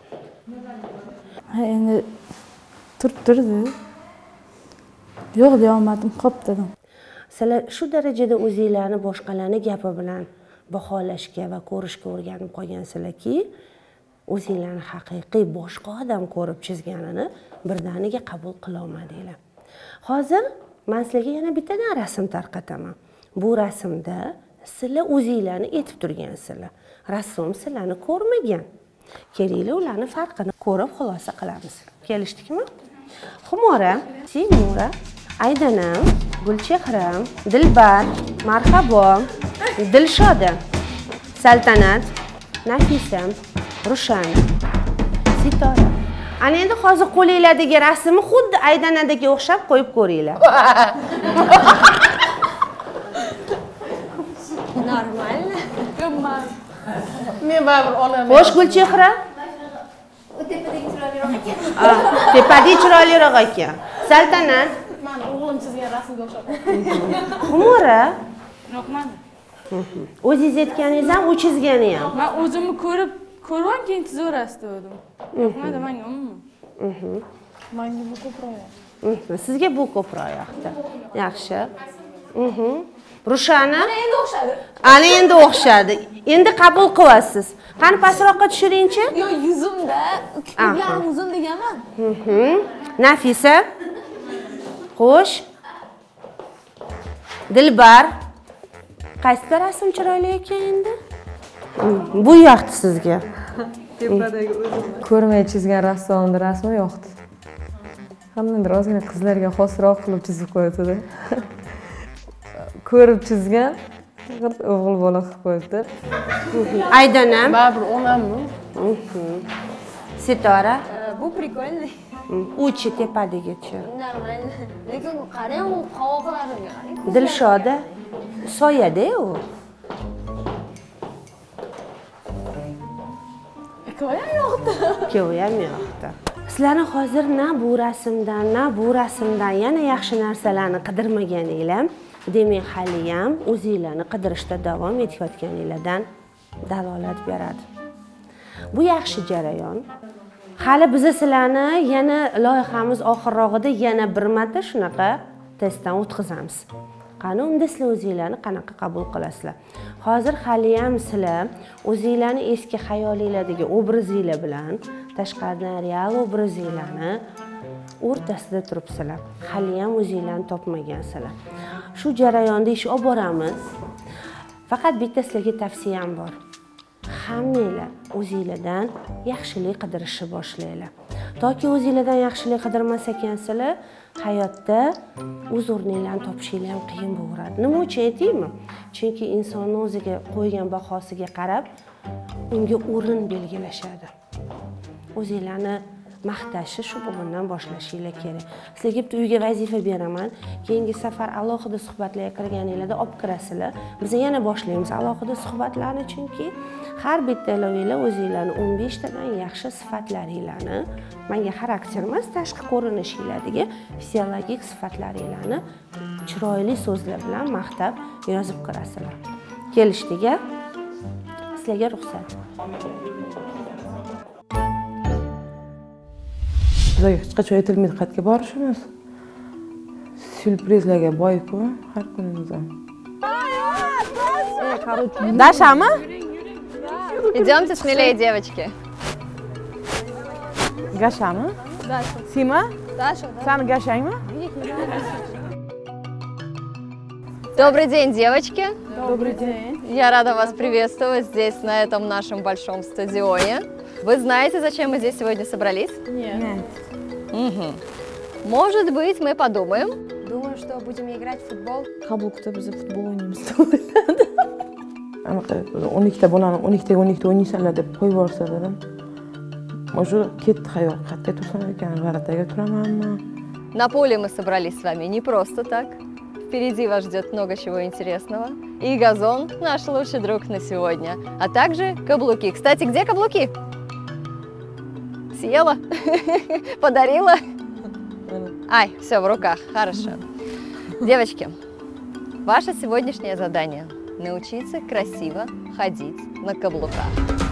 Ha, endi turib-turdi. Yo'q deya olmadim, qop dedim. Sizlar shu darajada o'zingizlarni boshqalarning gapi bilan baholashga va ko'rishga o'rganib qolgansizlarki, o'zingizlarni haqiqiy boshqa odam ko'rib chizganini birdaniga qabul qila olmadinglar. Hozir men sizlarga yana bittadan rasm tarqataman. Bu rasmda sizlar o'zingizlarni aytib turgansizlar. Rassom sizlarni ko'rmagan. Kelinglar, ularning farqini ko'rib xulosa qilamiz. Kelishdikmi? Xumora, Timura, Aydanam, Gulchehram, Dilbar, Marhabo, Dilshoda, Saltanat, Nafisa, Rushana, Sitora. Ana endi hozir qo'linglardagi rasmni xuddi Aydanadaga o'xshab qo'yib ko'ringlar. Normal. Men baribir onam. Xo'sh, Gulchehra? U tepadagi chiroyliroq ekan. Tepadagi chiroyliroq ekan. Saltanat? Men o'g'lim chizgan rasmga o'xshab. Xumora? Yo'qmadi. O'zingiz aytganingiz ham, u chizgani ham. Men o'zimni ko'rib keyin chizaverasiz dedim. Yo'qmadi menga umuman. Menga bu ko'proq. Sizga bu ko'proq yoqdi. Yaxshi. Rushana? Ana endi o'xshadi. Ana endi o'xshadi. Endi qabul qilyapsiz. Qani pastroqqa tushiring-chi? Yo'q, yuzimda kipriklar uzun deganman. Nafisa? Xo'sh. Dilbar? Qaysi rasm chiroyli ekan endi? Bu yoqdi sizga. Tepadagi o'zim. Ko'rmay chizgan rassomning rasmi yoqdi. Hammalar ozgina qizlarga xosroq qilib chizib qo'yadi-da. Ko'rib chizgan o'g'il bola qilib qo'yibdi. Aydanam? Baribir onammi? Sitora? Bu прикольный. Uchi tepadagicha. Нормально. Lekin qarang, u qovoqlarimga qarang. Dilshoda soyada u. Ikkovi yoqdi. Ikkovi ham yoqdi. Sizlarni hozir na bu rasmdan yana yaxshi narsalarni qidirmaganinglar, demak hali ham o'zingizlarni qidirishda davom etayotganinglardan dalolat beradi. Bu yaxshi jarayon. Hali biz sizlarni yana loyihamiz oxirrog'ida yana bir marta shunaqa testdan o'tkazamiz. Qani unda sizlar o'zingizlarni qanaqa qabul qilasizlar? Hozir hali ham sizlar o'zingizlarni eski xayolinglardagi obrazinglar bilan tashqaridan real obrazinglarni o'rtasida turibsizlar. Hali ham o'zingizlarni topmagansizlar. Shu jarayonda ish olib boramiz. Faqat bitta sizlarga tavsiyam bor. Hammanglar o'zingizlardan yaxshilik qidirishni boshlanglar. Toki o'zingizlardan yaxshilik qidirmas ekansizlar, hayotda o'z o'rninglarni topishinglar ham qiyin bo'laveradi. Nima uchun aytaymi? Chunki insonning o'ziga qo'ygan bahosiga qarab, unga o'rin belgilashadi. O'zingizlarni maqtashi shu bugundan boshlashinglar kerak. Sizlarga bitta uyga vazifa beraman. Keyingi safar alohida suhbatlarga kirganinglarda olib kirasizlar. Biz yana boshlaymiz alohida suhbatlarni, chunki har bittalovinglar o'zingizlarni 15 tadan yaxshi sifatlaringlarni, menga xarakter emas, tashqi ko'rinishinglardagi fiziologik sifatlaringlarni chiroyli so'zlar bilan maqtab yozib kirasizlar. Kelishdiga sizlarga ruxsat. Bizga hech qachon aytilmaydi qayerga borishimiz. Syurprizlarga boy-ku har kunimiz ham. Дашами? Идемте смелее, девочки. Gashami? Dasha. Sima? Dasha. Sani gashangmi? Добрый день, девочки. Добрый день. Я рада вас приветствовать здесь, на этом нашем большом стадионе. Вы знаете, зачем мы здесь сегодня собрались? Нет. Угу. Может быть, мы подумаем. Думаю, что будем играть в футбол. Qabulda biz futbol o'ynaymiz. Anaqa 12 ta bolani 12 ta o'ynaysanlar deb qo'yib yuborsa dedim. O'sha ketdi xayol. Qayerga tursam ekan, g'arataga turamanmi? На поле мы собрались с вами не просто так. Впереди вас ждет много чего интересного. И газон – наш лучший друг на сегодня. А также каблуки. Кстати, где каблуки? Съела? Подарила? Ай, все в руках. Хорошо. Девочки, ваше сегодняшнее задание – научиться красиво ходить на каблуках.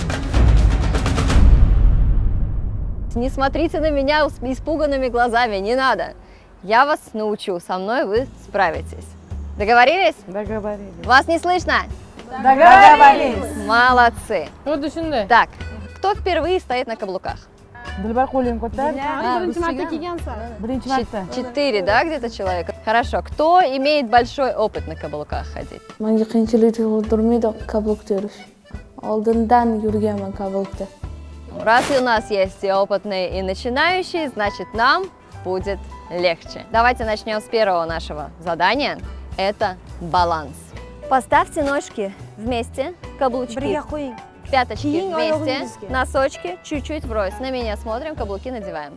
Не смотрите на меня с испуганными глазами, не надо. Я вас научу, со мной вы справитесь. Договорились? Договорились. Вас не слышно? Договорились. Молодцы. Xuddi shunday. Так, кто впервые стоит на каблуках? Dilbar qo'lingni ko'tar. Birinchi marta kelgansan. Birinchi marta. 4, да, где-то человек? Хорошо. Кто имеет большой опыт на каблуках ходить? Menga qiyinchilik tug'dirmaydi kablukda yurish. Oldindan yurganman kablukda. Раз у нас есть и опытные, и начинающие, значит, нам будет легче. Давайте начнем с первого нашего задания. Это баланс. Поставьте ножки вместе, каблучки, пяточки вместе, носочки чуть-чуть врозь. На меня смотрим, каблуки надеваем.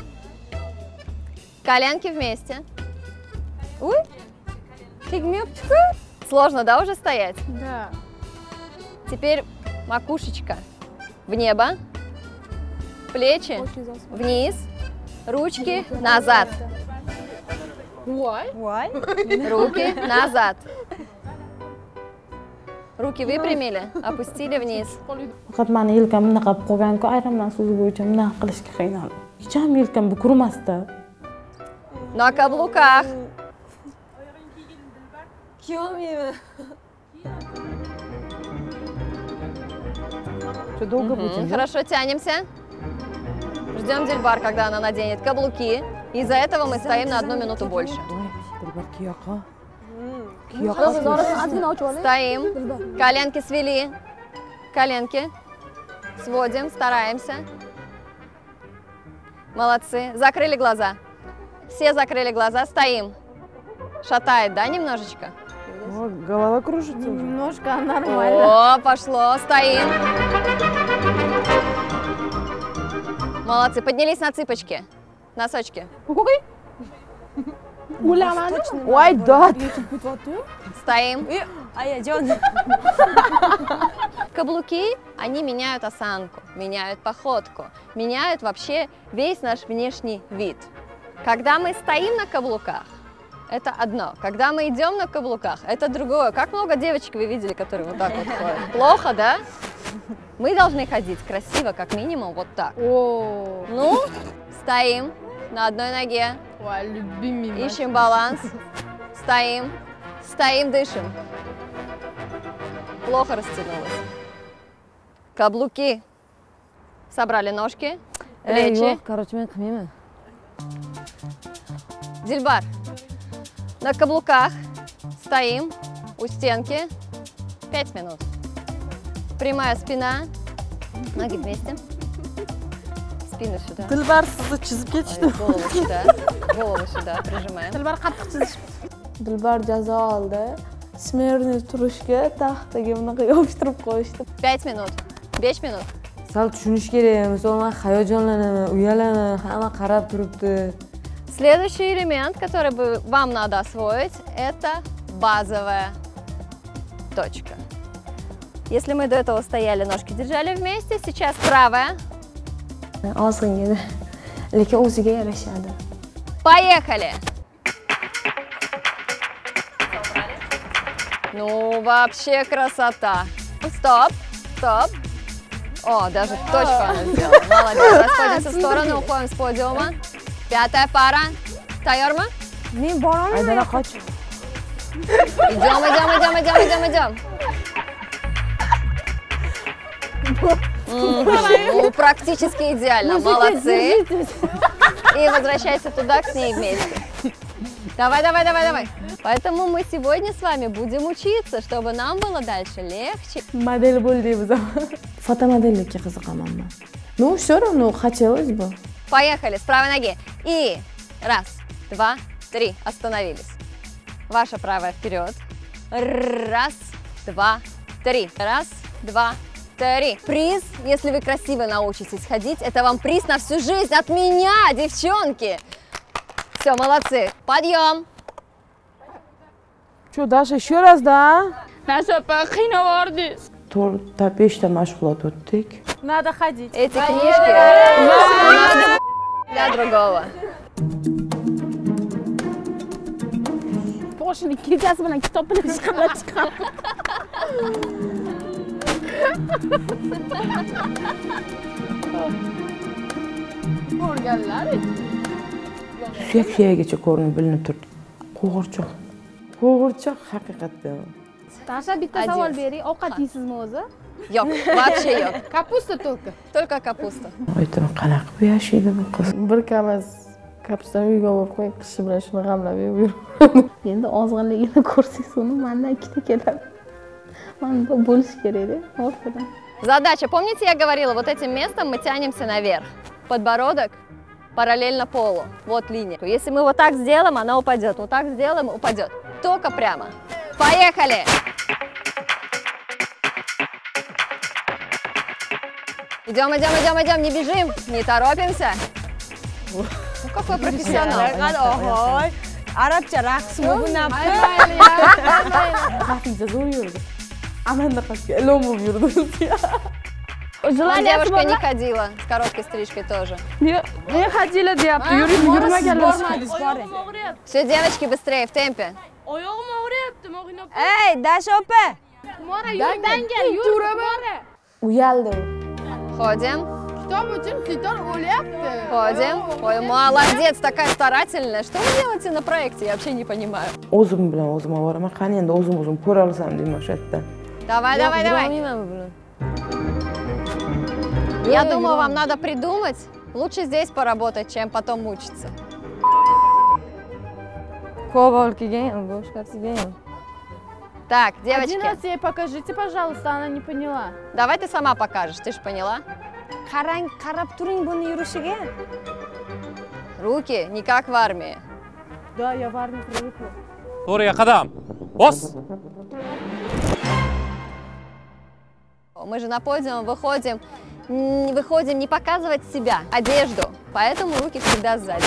Коленки вместе. Ой, сложно, да, уже стоять? Да. Теперь макушечка в небо, плечи вниз, ручки назад. Руки назад. Руки выпрямили, опустили вниз. Faqat meni yelkam bunaqa qilib qo'ygan-ku, ayrimlar so'zi bo'yicha bunaqa qilishga qiynaldim. Hech ham yelkam bu kurmasdi. На каблуках. Kiyolmayman. Долго будем? Хорошо, тянемся. Ждем Дильбар, когда она наденет каблуки. Из-за этого мы стоим на 1 минуту больше. Стоим. Коленки свели. Коленки. Сводим, стараемся. Молодцы. Закрыли глаза. Все закрыли глаза. Стоим. Шатает, да, немножечко? О, голова кружится. Немножко нормально. О, пошло. Стоим. Молодцы. Поднялись на цыпочки. Носочки. Ой, да. Стоим. Каблуки, они меняют осанку, меняют походку, меняют вообще весь наш внешний вид. Когда мы стоим на каблуках, это одно. Когда мы идем на каблуках, это другое. Как много девочек вы видели, которые вот так вот ходят? Плохо, да? Мы должны ходить красиво, как минимум, вот так. Ну, стоим на одной ноге. Ищем баланс. Стоим. Стоим, дышим. Плохо растянулась. Каблуки. Собрали ножки, плечи. Короче, men qilmayman. Дильбар. На каблуках. Стоим у стенки. 5 минут. Прямая спина. Ноги вместе. Спину сюда. Dilbar sizni chizib ketishdi. Голову сюда. Голову сюда. Прижимаем. Dilbar qattiq chizishdi. Dilbar jazo oldi. Smerniy turishga taxtaga bunaqa yopishtirib qo'yishdi. 5 минут. 5 минут. Sal tushunish kerak. Misol men hayajonlanaman, uyalaman, hamma qarab turibdi. Следующий элемент, который вам надо освоить, это базовая точка. Если мы до этого стояли, ножки держали вместе, сейчас правая. Ozg'ingina, lekin o'ziga yarashadi. Поехали! Ну, вообще красота. Стоп, стоп. О, даже точку она сделала. Молодец. Расходимся в сторону, уходим с подиума. 5-я пара. Тайорма? Men borolmayman. Идем. Ну, практически идеально. Молодцы. И возвращайся туда, с ней вместе. Давай. Поэтому мы сегодня с вами будем учиться, чтобы нам было дальше легче. Модель bo'ldik biz. Fotomodellikka qiziqaman men. Ну, все равно хотелось бы. Поехали, с правой ноги. И 1, 2, 3. Остановились. Ваша правая вперед. 1, 2, 3. 1, 2, 3. Приз, если вы красиво научитесь ходить, это вам приз на всю жизнь от меня, девчонки. Все, молодцы. Подъем. Что, Даша, еще раз, да? Наша пахина 4-5 mashg'ulot o'tdik. Надо ходить. Эти книжки для другого. Boshini kechasi bilan kitob bilan chiqarib. Ko'rganlar. Suyak-suyagacha ko'rinib bilinib turdi. Qo'g'irchoq haqiqatdan. Tasha, bitta savol bering. Ovqat yeysizmi o'zi? Yo'q, вообще yo'q. Kapusta только. Только kapusta. Aytdim, qanaqa bu yashaydi bu qiz. Bir kamas kapustani uyga olib qo'yib, qishi bilan shuni g'amlab yuraman. Endi ozg'inligini ko'rsangiz, uni mendan ikkita keladi. Manda bo'lish kerak-da, o'rtadan. Задача. Помните, я говорила, вот этим местом мы тянемся наверх. Подбородок параллельно полу. Вот линия. Если мы вот так сделаем, она упадет. Вот так сделаем, упадет. Только прямо. Поехали! Идем, не бежим, не торопимся. Ну какой профессионал. Arabcha raqsmi bu nafsi? Vaqtincha zo'r yurdi. Amanda qasga ilon bo'lib yurdi. Девушка не ходила, с короткой стрижкой тоже. Men ходила deyapti, yurmaganlar. Все, девочки, быстрее, в темпе. Oyog'im og'riyapti, Ey, Dasha opa! Mora yo'ldan kel, yur Mora. Uyaldi u. Ходим. Kitob uchun seton o'lyapti. Ходим. Ой, молодец, такая старательная. Что вы делаете на проекте? Я вообще не понимаю. O'zim bilan o'zim ovoraman. Qani endi o'zim ko'ra olsam deyman o'sha yerda. Давай. Я думаю, вам надо придумать. Лучше здесь поработать, чем потом мучиться. Коваль kelgan, boshqasiga ham. Так, девочки. Одиннадцать, покажите, пожалуйста, она не поняла. Давай ты сама покажешь, ты же поняла? Qarab turing buni yurishiga. Руки не как в армии. Да, я в армии привыкла. To'g'riga qadam. Bos. Мы же на подиум выходим не показывать себя, одежду, поэтому руки всегда сзади.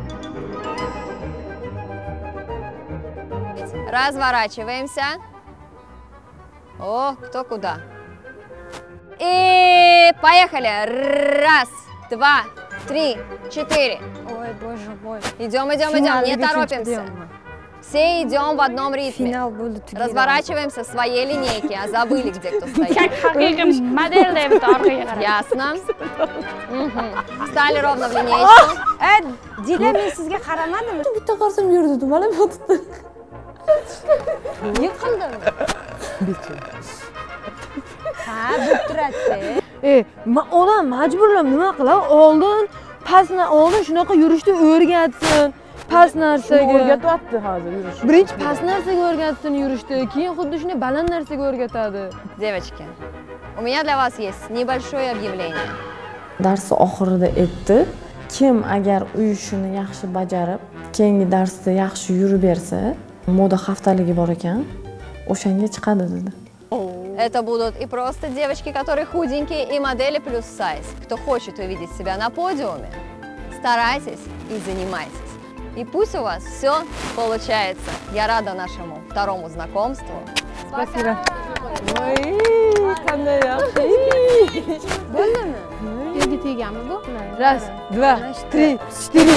Разворачиваемся. О, кто куда. И поехали. Раз, два, три, четыре. Ой, боже мой. Идем, не торопимся. Все идем в одном ритме. Финал будет. Разворачиваемся в своей линейке, а забыли, где кто стоит. Ясно. Встали ровно в линейку. Dila, men sizga qaramadimmi? Bitta qarsam yurdi, mana yotibdi. Yiqildim. Ha, bu turadi. Men odam majburlam nima qilay? Oldin shunaqa yurishni o'rgatsin. Past narsaga o'rgatyapti hozir yurishni. Birinchi past narsaga o'rgatsin yurishni, keyin xuddi shunday baland narsaga o'rgatadi. Девочки, у меня для вас есть небольшое объявление. Darsi oxirida aytdi, kim agar uy ishini yaxshi bajarib, keyingi darsda yaxshi yurib bersa, moda haftaligi bor ekan, o'shanga chiqadi dedi. Это будут и просто девочки, которые худенькие, и модели плюс сайз. Кто хочет увидеть себя на подиуме, старайтесь и занимайтесь. И пусть у вас все получается. Я рада нашему второму знакомству. Спасибо. Voy, qanday yaxshi. Bo'ldimi? Yerga tegami bu? Раз, два, три, четыре.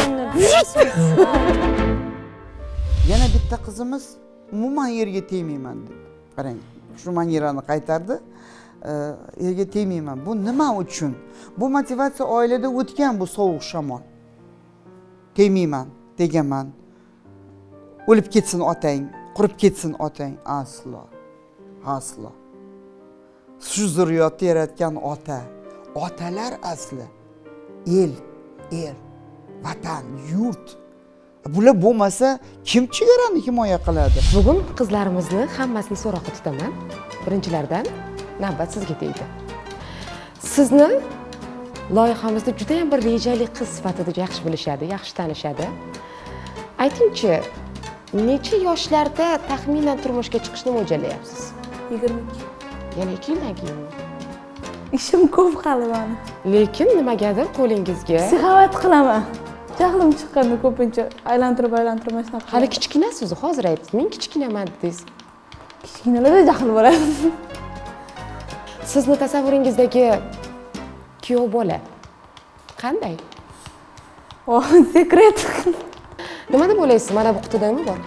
Yana bitta qizimiz umuman yerga tegmayman deb. Qarang, shu manierani qaytardi. Yerga tegmayman. Bu nima uchun? Bu motivatsiya oilada o'tgan bu sovuq shamol. Tegmayman, tegaman. O'lib ketsin otang, qurib ketsin otang, aslo. Aslo. Shu zurriyotni yaratgan ota. Otalar asli el, vatan, yurt. Bular bo'lmasa, kim chegarani himoya qiladi? Bugun qizlarimizni hammasini so'roqqa tutaman. Birinchilardan navbat sizga tegdi. Sizni loyihamizda juda ham bir rejali qiz sifatida yaxshi bilishadi, yaxshi tanishadi. Aytingchi, necha yoshlarda taxminan turmushga chiqishni mo'ljallayapsiz? 22. Yana 2 yildan keyin. Ishim ko'p hali meni. Lekin nimagadir qo'lingizga Psixovat qilaman. Jahlim chiqqanda ko'pincha aylantirib shunaqa. Hali kichkinasiz, hozir aytdingiz, men kichkinaman dedingiz. Kichkinalarda jahl bo'ladi. Sizni tasavvuringizdagi kuyov bola qanday? Sekret. Nima deb o'ylaysiz? Mana bu qutidami bor?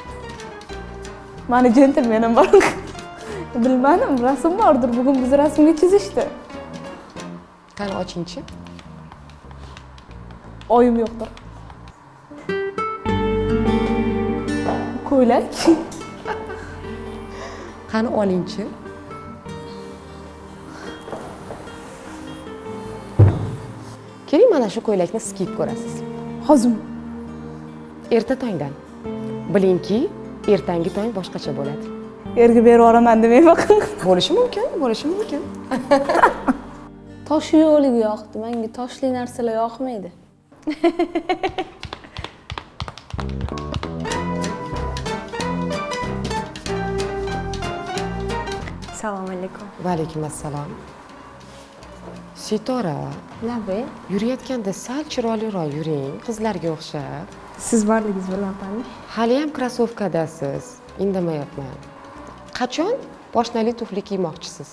Mani jentelmenim bor. Bilmadim, rasm bordir. Bugun biz rasmga chizishdi. Qani ochingchi. Oyim yo'qdir. Ko'ylak. Qani olingchi. Keling, mana shu ko'ylakni siz kiyib ko'rasiz. Hozir. Erta tongdan. Bilingki, ertangi tong boshqacha bo'ladi. Erga berib yuboraman demayman. Bo'lishi mumkin, bo'lishi mumkin. Tosh yo'liga yoqdi. Menga toshli narsalar yoqmaydi. Assalomu alaykum. Va alaykum assalom. Sitora. Nima? Yurayotganda sal chiroyliroq yuring, qizlarga o'xshab. Siz borligingiz bilaman. Hali ham krossovkadasiz. Indamayapman. Qachon poshnali tufli kiymoqchisiz?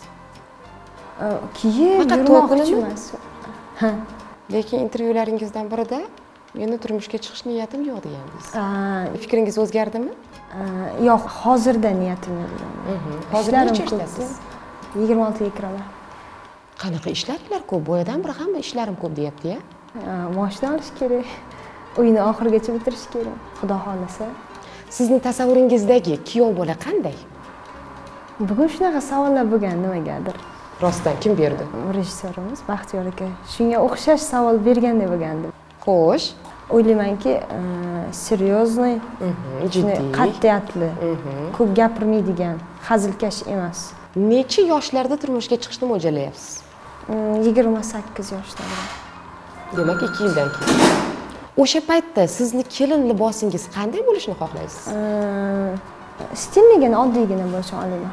Kiyib yurmoqchi emas. Lekin intervyularingizdan birida Endi turmushga chiqish niyatim yo'q degandingiz. Fikringiz o'zgardimi? Yo'q, hozirda niyatim yo'q. Hozir necha ishdasiz? 26 ga kiraman. Qanaqa ishlarlar ko'p? Boyadan beri hamma ishlarim ko'p deyapti-ya. Moshina olish kerak. Uyni oxirigacha bitirish kerak, xudo xolasa. Sizni tasavvuringizdagi kuyov bola qanday? Bugun shunaqa savollar bo'lgan nimagadir. Rostdan kim berdi? Rejissyorimiz Baxtiyor aka. Shunga o'xshash savol bergandek bo'lgandim. Xo'sh, o'ylaymanki, seryozni, qat'iyatli, ko'p gapirmaydigan, hazilkash emas. Necha yoshlarda turmushga chiqishni mo'ljallayapsiz? 28 yoshlarda. Demak, 2 yildan keyin. O'sha paytda sizni kelin libosingiz qanday bo'lishini xohlaysiz? Stilligina, oddiygina bo'lishini xohlayman.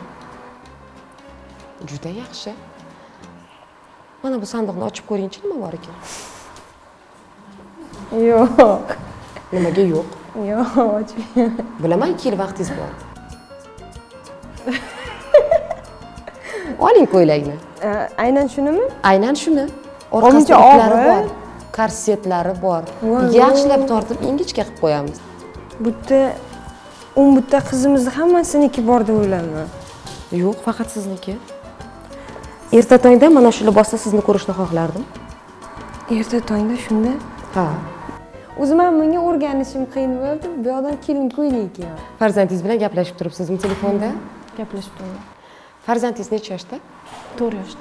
Juda yaxshi. Mana bu sandiqni ochib ko'ring-chi, nima bor ekan? Yo'q. Nimaga yo'q? Yo'q, ochmayman. Bilaman, 2 yil vaqtingiz bor. Oling ko'ylakni. Aynan shunimi? Aynan shuni. Orqasidagilar bor, korsetlari bor. Yaxshilab tortib ingichka qilib qo'yamiz. Bitta 10 bitta qizimizni hammasiniki bor deb o'ylayman. Yo'q, faqat sizniki. Erta tongda mana shu libosda sizni ko'rishni xohlardim. Erta tongda shunda? Ha. O'zim ham bunga o'rganishim qiyin bo'ldi. Bu yoqdan kelin ko'ylik ekan. Farzandingiz bilan gaplashib turibsizmi telefonda? Gaplashib turaman. Farzandingiz necha yoshda? 4 yoshda.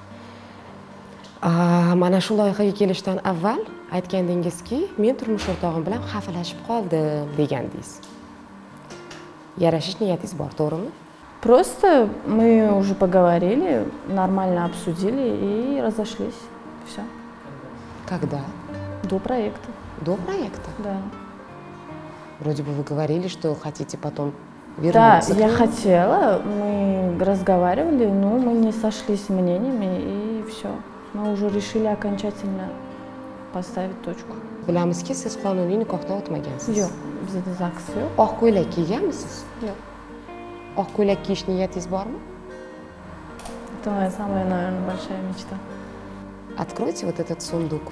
Mana shu loyihaga kelishdan avval aytgandingizki, men turmush o'rtog'im bilan xafalashib qoldim degandingiz. Yarashish niyatingiz bor, to'g'rimi? Просто мы уже поговорили, нормально обсудили и разошлись. Все. Когда? До проекта. До проекта? Да. Вроде бы вы говорили, что хотите потом Да, вернуться. я хотела, мы разговаривали, но мы не сошлись мнениями и все. Мы уже решили окончательно поставить точку. Bilamizki, siz qonuniy nikohdan o'tmagansiz. Yo'q, bizda ZAGS yo'q. Oq ko'ylak kiyganmisiz? Yo'q. Oq ko'ylak kiyish niyatingiz bormi? Это моя самая, наверное, большая мечта. Откройте вот этот сундук.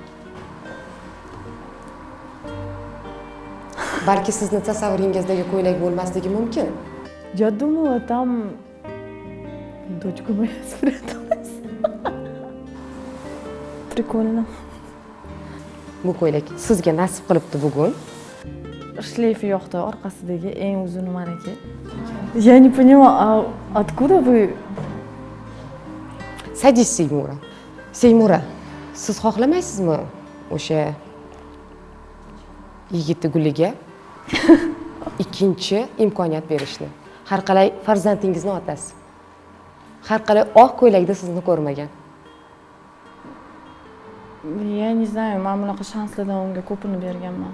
Balki sizni tasavvuringizdagi ko'ylak bo'lmasligi mumkin. Я думала, там дочку моя спряталась. Прикольно. Bu ko'ylak sizga nasib qilibdi bugun. Шлейфи yoqda orqasidagi eng uzun maniki. Я не понимаю, а откуда вы? Садись, Seymura. Seymura, siz xohlamaysizmi o'sha yigitni guliga ikkinchi imkoniyat berishni? Har qalay farzandingizni otasi. Har qalay oq ko'ylakda sizni ko'rmagan. Я не знаю, mana bunaqa shanslardan unga ko'pini berganman.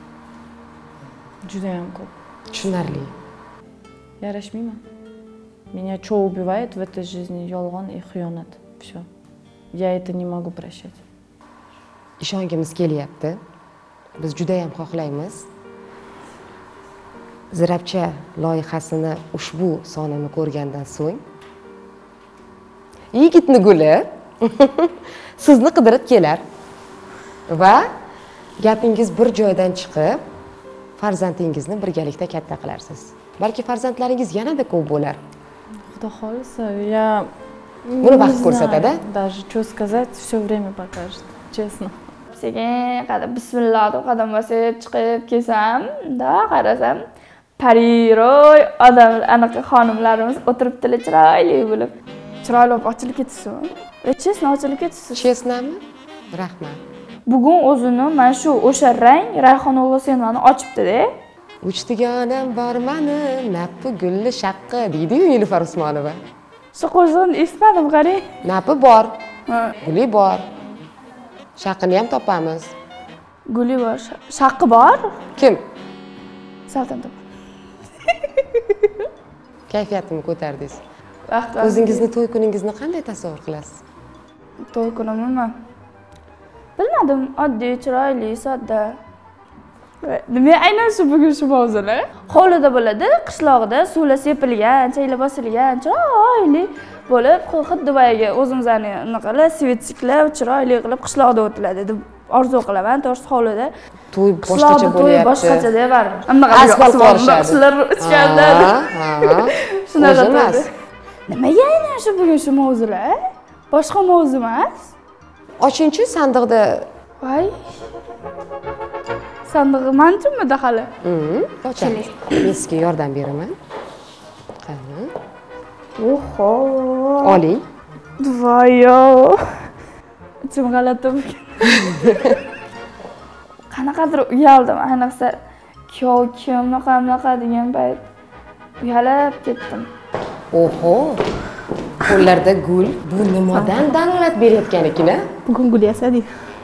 Juda ham ko'p. Tushunarli. Yarashmayman. Меня что убивает в этой жизни? Yolg'on и xiyonat. Все. Я это не могу прощать. Ishongimiz kelyapti. Biz juda ham xohlaymiz. Zirabcha loyihasini ushbu sonini ko'rgandan so'ng yigitni guli sizni qidirib kelar va gapingiz bir joydan chiqib, farzandingizni birgalikda katta qilarsiz. Balki farzandlaringiz yanada ko'p bo'lar. Xudo xolisa, я Buni vaqt ko'rsatadi. Даже что сказать, все время покажет, честно. Sekin qadam bismillah deb qadam bosib chiqib kelsam, da qarasam, pariroy odam anaqa xonimlarimiz o'tiribdilar chiroyli bo'lib. Chiroyli bo'lib ochilib ketibsiz. Chestno ochilib ketibsiz. Chestnami? Rahmat. Bugun o'zini mana shu o'sha rang Rayhon Olosenovani ochibdi-da. Uchtiganim bor mani, napi gulli shaqqi deydi-yu Nilufar Usmonova. Shu qo'shig'ini eshitmadim, qarang. Napi bor. Guli bor. Shaqqini ham topamiz. Guli bor, shaqqi bor? Kim? Saltan top. Kayfiyatimni ko'tardingiz. Vaqt. O'zingizni to'y kuningizni qanday tasavvur qilasiz? To'y kunimni bilmadim, oddiy, chiroyli, sodda. Men aynan shu bugun shu mavzular. Hovlida bo'ladi, qishlog'ida suvlar sepilgan, chaylar bosilgan, chiroyli bo'lib, xuddi boyaga o'zimizning unaqalar, svetsiklar chiroyli qilib qishloqda o'tiladi deb orzu qilaman, to'g'risi hovlida. To'y boshqacha bo'lyapti. Boshqacha baribir. Asfalt qorishadi. Qushlar uchganda. Shunaqa emas. Nimaga aynan shu bugun shu mavzular? Boshqa mavzu emas. Ochingchi sandiqda. Voy. Sandig'i manchimida hali. Ochiling. Men sizga yordam beraman. Qani. Oho. Oling. Voyo. Ichim g'alati bo'lgan. Qanaqadir uyaldim, ayniqsa kuyov kim, naqa degan payt uyalib ketdim. Oho. Qo'llarda gul. Bu nimadan dalolat berayotgan ekan-a? Bugun gul yasadik.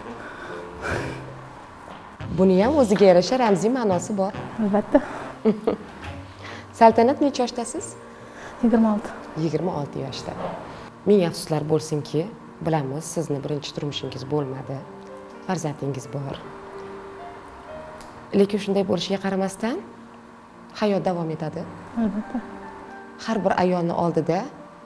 Buni ham o'ziga yarasha ramziy ma'nosi bor. Albatta. Saltanat necha yoshdasiz? 26. 26 yoshda. Ming afsuslar bo'lsinki, bilamiz, sizni birinchi turmushingiz bo'lmadi. Farzandingiz bor. Lekin shunday bo'lishiga qaramasdan hayot davom etadi. Albatta. Har bir ayolning oldida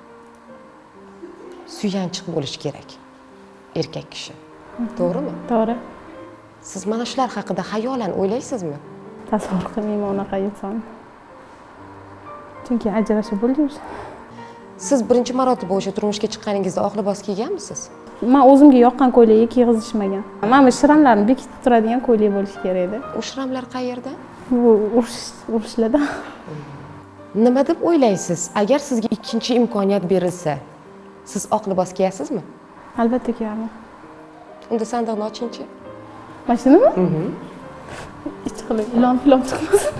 suyanchiq bo'lish kerak. Erkak kishi. To'g'rimi? To'g'ri. Siz mana shular haqida xayolan o'ylaysizmi? Tasavvur qilmayman unaqa inson. Chunki ajrashib bo'ldik. Siz birinchi marotaba o'sha turmushga chiqqaningizda oq libos kiyganmisiz? Men o'zimga yoqqan ko'ylakni kiyg'izishmagan. Mana bu shramlarni bekitib turadigan ko'ylak bo'lishi kerak edi. U shramlar qayerda? Bu urushlarda. Nima deb o'ylaysiz? Agar sizga ikkinchi imkoniyat berilsa, siz oq libos kiyasizmi? Albatta kiyaman. Unda sandiqni ochingchi. Mana shunimi? Ichi qilib ilon chiqmasin.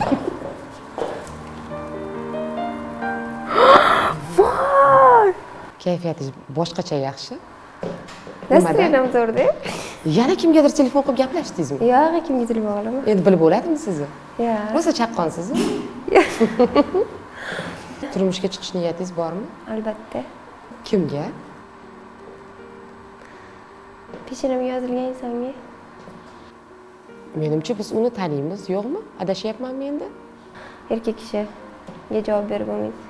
Voy! Kayfiyatingiz boshqacha yaxshi. Nasibam zo'rda. Yana kimgadir telefon qilib gaplashdingizmi? Yo'q, kimga telefon qilaman. Endi bilib bo'ladimi sizni? Yo'q. Rosa chaqqonsizmi? Turmushga chiqish niyatingiz bormi? Albatta. Kimga? Peshonamga yozilgan insonga. Menimcha biz uni taniymiz, yo'qmi? Adashyapmanmi endi? Erkak kishiga javob berib bo'lmaydi.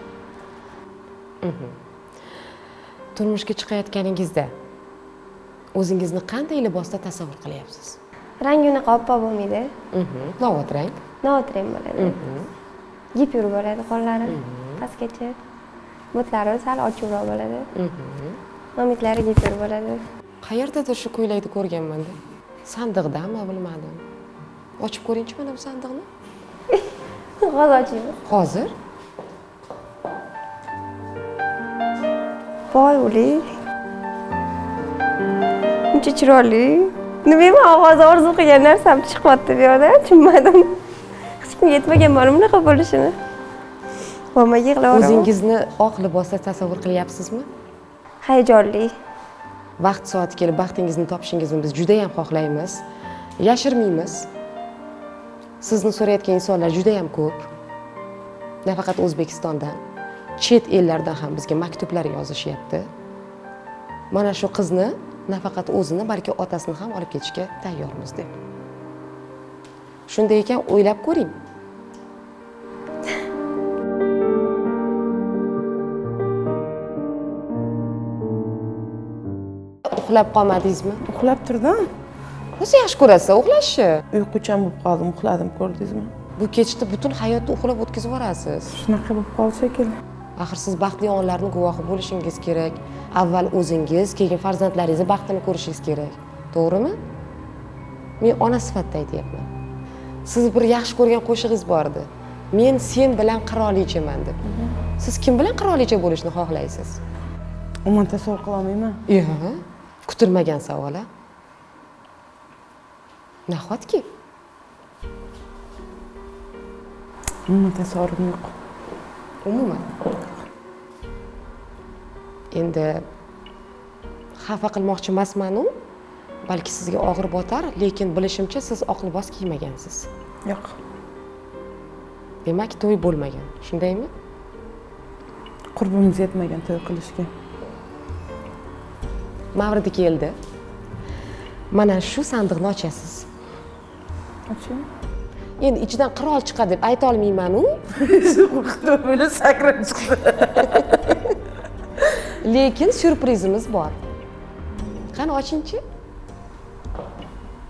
Turmushga chiqayotganingizda o'zingizni qanday libosda tasavvur qilyapsiz? Rangi unaqa oppoq bo'lmaydi. Novot rang. Novot rang bo'ladi. Gipyur bo'ladi qo'llari, pastgacha. Botlari sal ochiqroq bo'ladi. Mamiklari gipyur bo'ladi. Qayerdadir shu ko'ylakni ko'rganman-da. Sandiqdami, bilmadim. Ochib ko'ring-chi mana bu sandiqni. Hozir ochaymi? Hozir? Voy o'li. Uncha chiroyli. Nima hozir orzu qilgan narsam chiqyapti bu yerda, tushunmadim. Hech kimga yetmagan mana bunaqa bo'lishini. Voy, yig'layapman. O'zingizni oq libosda tasavvur qilyapsizmi? Hayajonli. Vaqt soati kelib baxtingizni topishingizni biz juda ham xohlaymiz. Yashirmaymiz. Sizni so'rayotgan insonlar juda ham ko'p. Nafaqat O'zbekistondan, chet ellardan ham bizga maktublar yozishyapti. Mana shu qizni nafaqat o'zini, balki otasini ham olib ketishga tayyormiz deb. Shunday ekan, o'ylab ko'ring. Uxlab qolmadingizmi? Uxlab turdim. O'zi yaxshi ko'rasiz uxlashni. Uyquchan bo'lib qoldim, uxladim, ko'rdingizmi? Bu kechda butun hayotni uxlab o'tkazib yuborasiz. Shunaqa bo'lib qoldi shekilli. Axir siz baxtli onlarning guvohi bo'lishingiz kerak. Avval o'zingiz, keyin farzandlaringizni baxtini ko'rishingiz kerak. To'g'rimi? Men ona sifatida aytyapman. Siz bir yaxshi ko'rgan qo'shig'ingiz bor edi. Men sen bilan qirolichaman deb. Siz kim bilan qirolicha bo'lishni xohlaysiz? Umuman tasavvur qila olmayman. Yo'q. Kutilmagan savol. Nahotki? Umuman tasavvurim yo'q. Umuman. Endi xafa qilmoqchi emasman-u, balki sizga og'ir botar, lekin bilishimcha siz oq libos kiymagansiz. Yo'q. Demak, to'y bo'lmagan, shundaymi? Qurbimiz yetmagan to'y qilishga. Mavridi keldi. Mana shu sandiqni ochasiz. Oching. Endi ichidan qirol chiqadi deb ayta olmayman-u. Böyle sakrab chiqdi. Lekin syurprizimiz bor. Qani ochingchi?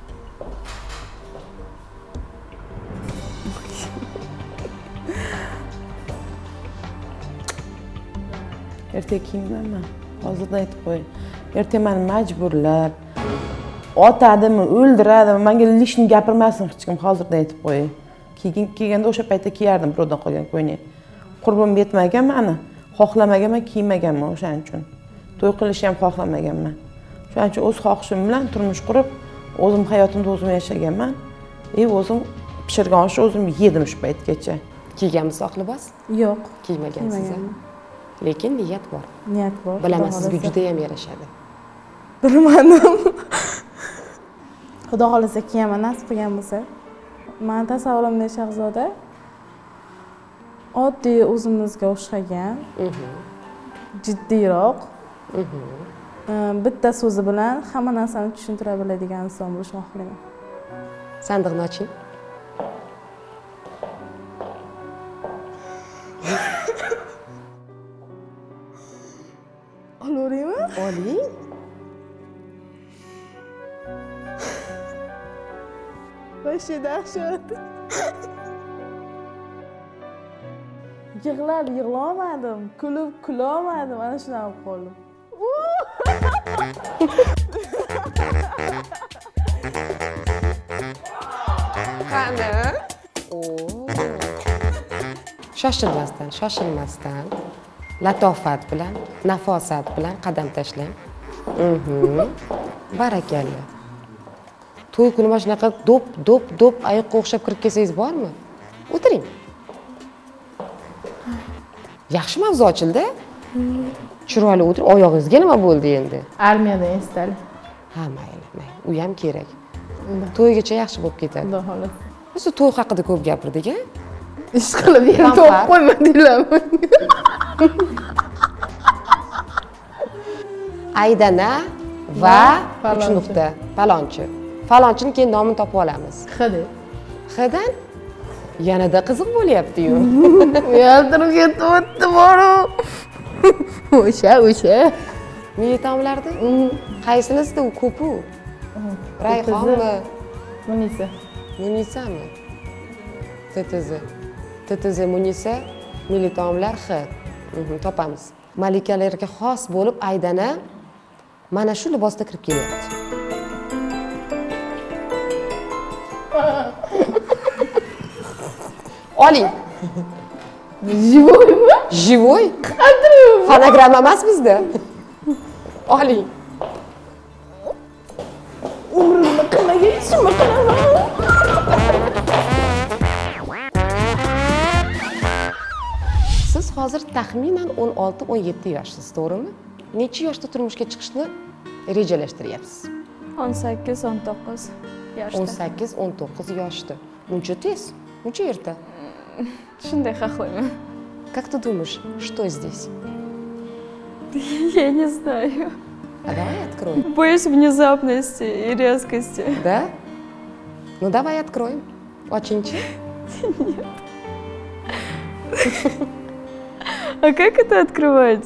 ertaga kiymayman. Hozirdan aytib qo'ying. Ertaga meni majburlab otadimi, o'ldiradimi, menga lishni gapirmasin hech kim, hozirdan aytib qo'ying. Kiyganda o'sha paytda kiyardim birovdan qolgan ko'ynak. Qurbim yetmagan meni, xohlamaganman, kiymaganman o'shaning uchun. To'y qilishni ham xohlamaganman. Shuning uchun o'z xohishim bilan turmush qurib, o'zim hayotimni o'zim yashaganman. O'zim pishirgan oshni o'zim yedim shu paytgacha. Kiyganmisiz oq libos? Yo'q. Kiymagansiz. Lekin niyat bor. Niyat bor. Bilaman, sizga juda ham yarashadi. Bilmadim. Xudo xolasa kiyaman, nasib qilgan bo'lsa. Men tasavvurimda Shahzoda oddiy o'zimizga o'xshagan, jiddiyroq, bitta so'zi bilan hamma narsani tushuntira biladigan inson bo'lishni xohlayman. Sandiqni oching. Olaveraymi? Oling. Voshcha dahshat. Yig'lab yig'lolmadim, kulib kulolmadim, ana shunaqa qoldim. Qani? Shoshilmasdan, latofat bilan, nafosat bilan qadam tashlang. Barakalla. To'y kuni mana shunaqa dop ayiqqa o'xshab kirib kelsangiz bormi? O'tiring. Yaxshi mavzu ochildi. Chiroyli o'tiring. Oyog'ingizga nima bo'ldi endi? Armiyadan esdali. Ha, mayli. U ham kerak. To'ygacha yaxshi bo'lib ketadi. Xudo xolasa. Biz to'y haqida ko'p gapirdik-a? Ish qilib yana topib qo'ymadinglar. Aydana va 3 nuqta falonchi. Falonchini keyin nomini topib olamiz. Xidi. Xidan yanada qiziq bo'lyapti-yu. Uyaltirib ketibdi boru. O'sha. Nega taomlardi? Qaysinisida u ko'p-u? Rayhonmi? Munisami? TTZ Munisa, milliy taomlar X. Topamiz. Malikalarga xos bo'lib Aydana mana shu libosda kirib kelyapti. Oling. Живойmi? Живой? Qadri. Fonogramma emas bizda. Oling. Umrimni qilmagan ishimni qilaman. Siz hozir taxminan 16-17 yoshsiz, to'g'rimi? Necha yoshda turmushga chiqishni rejalashtiryapsiz? 18-19 yoshda. 18-19 yoshda. Muncha tez, muncha erta. Shunday xohlayman. Как ты думаешь, что здесь? Я не знаю. А давай откроем. Боюсь внезапности и резкости. Да? Ну давай откроем. Очинчи. Нет. А как это открывать?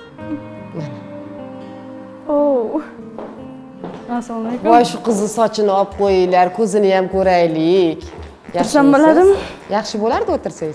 Оу. Assalomu alaykum. Voy shu qizni sochini olib qo'yinglar, ko'zini ham ko'raylik. Tursam bo'ladimi? Yaxshi bo'lardi o'tirsangiz.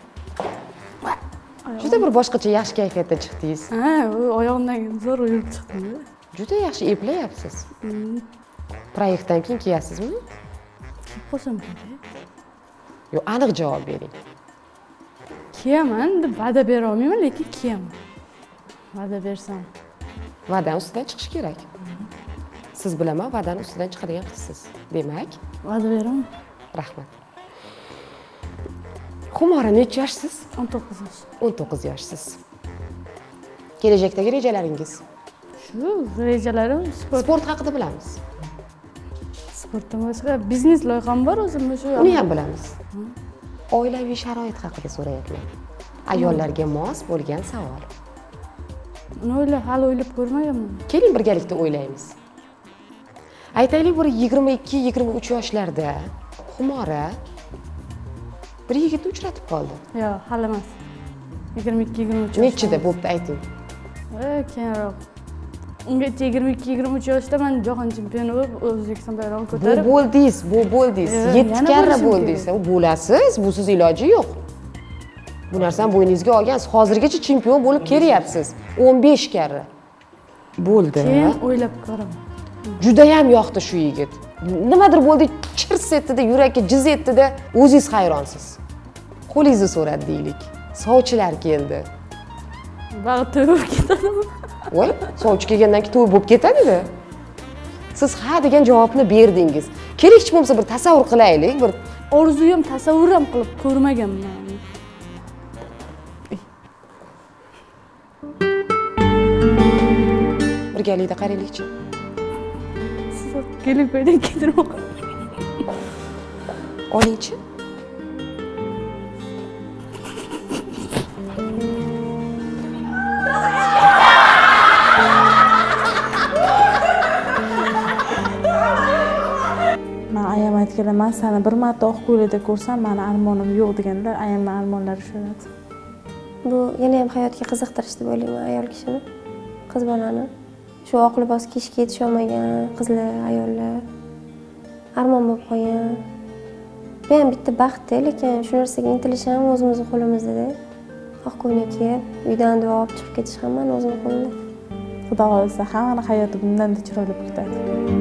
Juda bir boshqacha yaxshi kayfiyatda chiqdingiz. Ha, oyog'imdan zo'r yurib chiqdim. Juda yaxshi eplayapsiz. Proyektdan keyin kiyasizmi? Qo'shim. Yo'q, aniq javob bering. Kiyaman deb va'da bera olmayman, lekin kiyaman. Va'da bersam. Va'dan ustidan chiqish kerak. Siz bilaman, va'dan ustidan chiqadigan qizsiz. Demak, va'da beraman. Rahmat. Xumora necha yoshsiz? 19 yosh. 19 yoshsiz. Kelajakdagi rejalaringiz? Shu rejalarim sport haqida bilamiz. Sportdan boshqa biznes loyiham bor o'zim shu. Uni ham bilamiz. Oilaviy sharoit haqida so'rayapman. Ayollarga mos bo'lgan savol. Uni hali o'ylab ko'rmaganman. Keling birgalikda o'ylaymiz. Aytaylik, bir 22-23 yoshlarda Xumora bir yigitni uchratib qoldi. Yo'q, hali emas. 22-23 yosh. Nechida bo'pti ayting? Keyinroq. Ungacha 22-23 yoshda men jahon chempioni bo'lib, O'zbekiston bayrog'ini ko'tarib. Bu bo'ldingiz. 7 karra bo'ldingiz. Bo'lasiz, busiz iloji yo'q. Bu narsani bo'yningizga olgansiz. Hozirgacha chempion bo'lib kelyapsiz. 15 karra. Bo'ldi. Keyin o'ylab ko'raman. Juda ham yoqdi shu yigit. Nimadir bo'ldi, chirs etdi-da, yurakka jiz etdi-da, o'zingiz hayronsiz. Qo'lingizni so'radi deylik. Sovchilar keldi. Bag'ri to'y bo'lib ketadimi? Voy, sovchi kelgandan keyin to'y bo'lib ketadi-da. Siz ha degan javobni berdingiz. Kerak hech bo'lmasa bir tasavvur qilaylik, bir Orzuyim tasavvur ham qilib ko'rmaganman. Birgalikda qaraylikchi. Siz kelib qo'ydan ketirib olingchi. Men ayam aytganlar, men seni bir marta oq ko'ylakda ko'rsam, meni armonim yo'q deganlar, ayamning armonlari shunday. Bu yana ham hayotga qiziqtirish deb o'ylayman ayol kishini, qiz bolani. Shu oq libos kiyishga yetisholmagan qizlar, ayollar armon bo'lib qolgan. Bu ham bitta baxt-da, lekin shu narsaga intilish ham o'zimizning qo'limizda-da. Oq ko'ylak kiyib, uydan duo olib chiqib ketish ham mana o'zimning qo'limda. Xudo xohlasa hamma hayoti bundan-da chiroyli bo'lib ketadi.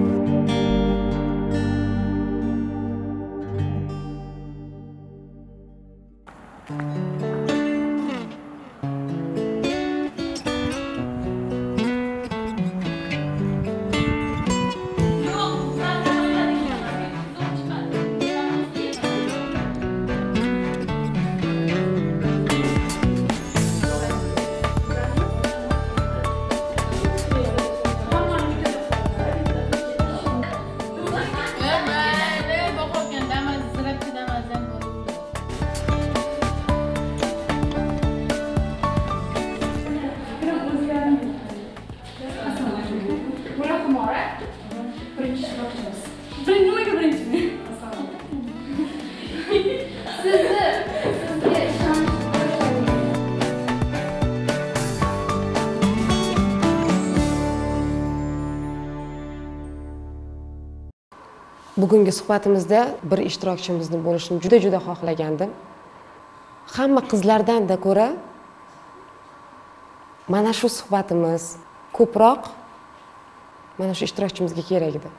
Bugungi suhbatimizda bir ishtirokchimizni bo'lishini juda xohlagandim. Hamma qizlardan-da ko'ra mana shu suhbatimiz ko'proq mana shu ishtirokchimizga kerak edi.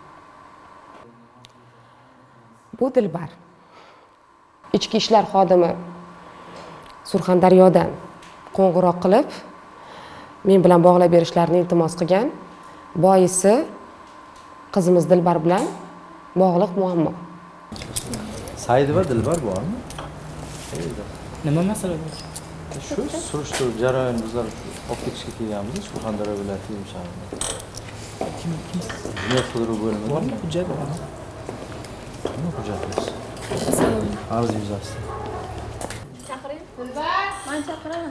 Bu Dilbar. Ichki ishlar xodimi Surxondaryodan qo'ng'iroq qilib, men bilan bog'lab berishlarini iltimos qilgan. Boisi qizimiz Dilbar bilan bog'liq muammo. Saidova Dilbar bormi? Nima masala bor? Shu surishtiruv jarayoni bizlar olib ketishga kelganmiz, Surxondaryo viloyati shahrida. Kim? Jinoyat qidiruv bo'limi bormi? Hujjat bormi? Nima hujjatimiz? Arz yuzasidan. Chaqiring. Dilbar, men chaqiraman.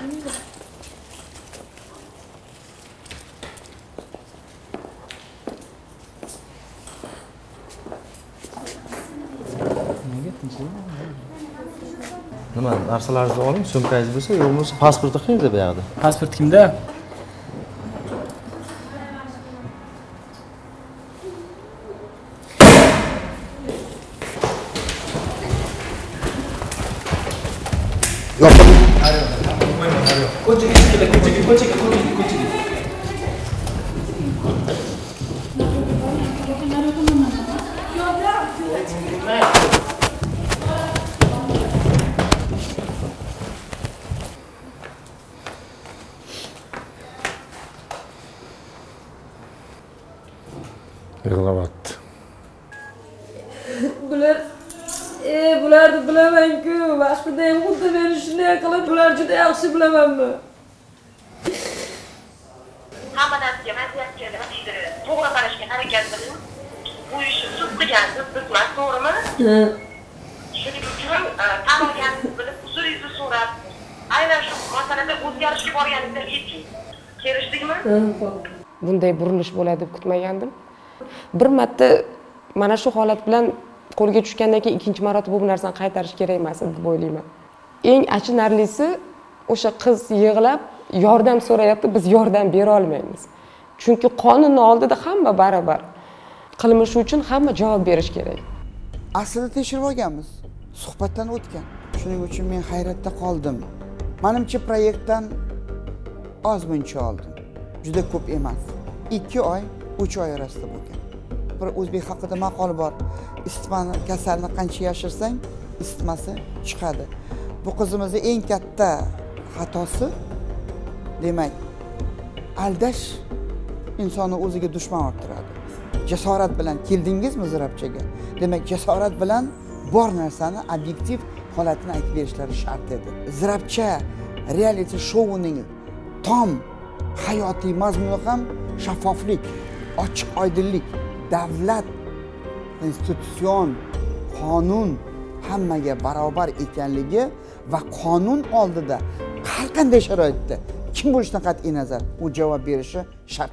Nima, narsalaringizni oling, sumkangiz bo'lsa, yo'q bo'lmasa pasporti qayerda bu yoqda? Pasport kimda? Yig'layapti. Bularni bilaman-ku. Vaqtida ham xuddi meni shunday qilib, bular juda yaxshi bilamanmi? Hamma narsaga vaziyatga to'g'ri qarashga harakat qiling. Bu ishni sud qilgansiz, bizmas, to'g'rimi? Shuning uchun tanlagansizni bilib, uzuringizni so'rab, aynan shu masalada o'zgarishga borganingizda ayting. Kelishdikmi? Bunday burilish bo'ladi deb kutmagandim. Bir marta mana shu holat bilan qo'lga tushgandan keyin ikkinchi marotaba bu narsani qaytarish kerak emas deb o'ylayman. Eng achinarlisi, o'sha qiz yig'lab yordam so'rayapti, biz yordam bera olmaymiz. Chunki qonunning oldida hamma barobar. Qilmishi uchun hamma javob berish kerak. Aslida tekshirib olganmiz. Suhbatdan o'tgan. Shuning uchun men hayratda qoldim. Menimcha proyektdan oz buncha oldim. Juda ko'p emas. 2 oy, 3 oy orasida bo'lgan. Bir o'zbek haqida maqol bor. Isitmani kasalni qancha yashirsang, isitmasi chiqadi. Bu qizimizning eng katta xatosi demak, aldash insonni o'ziga dushman orttiradi. Jasorat bilan keldingizmi zirabchaga? Demak, jasorat bilan bor narsani obyektiv holatini aytib berishlari shart edi. Zirabcha reality shouning tom hayotiy mazmuni ham shaffoflik, ochiq oydinlik, davlat, institutsion, qonun hammaga barobar ekanligi va qonun oldida har qanday sharoitda kim bo'lishidan qat'iy nazar u javob berishi shart.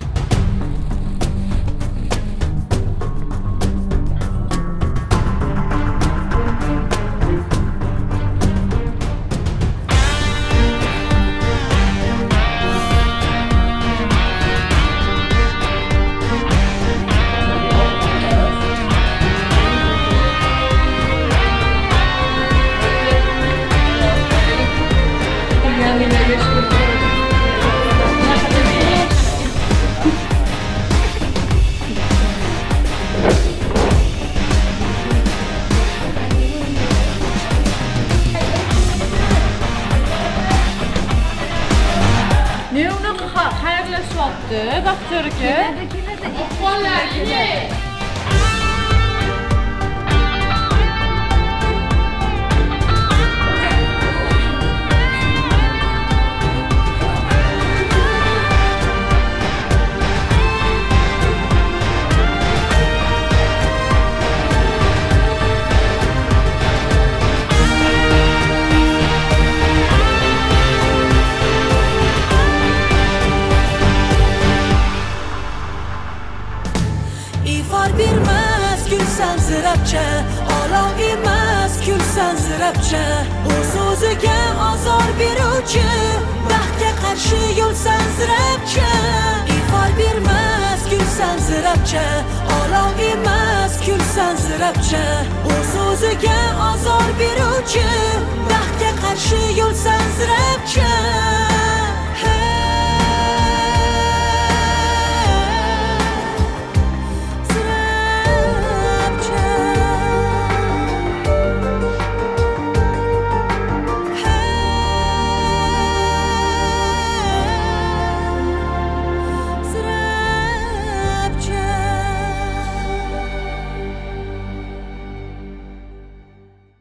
O'z o'ziga ozor beruvchi, baxtga qarshi yo'l sanzirabcha.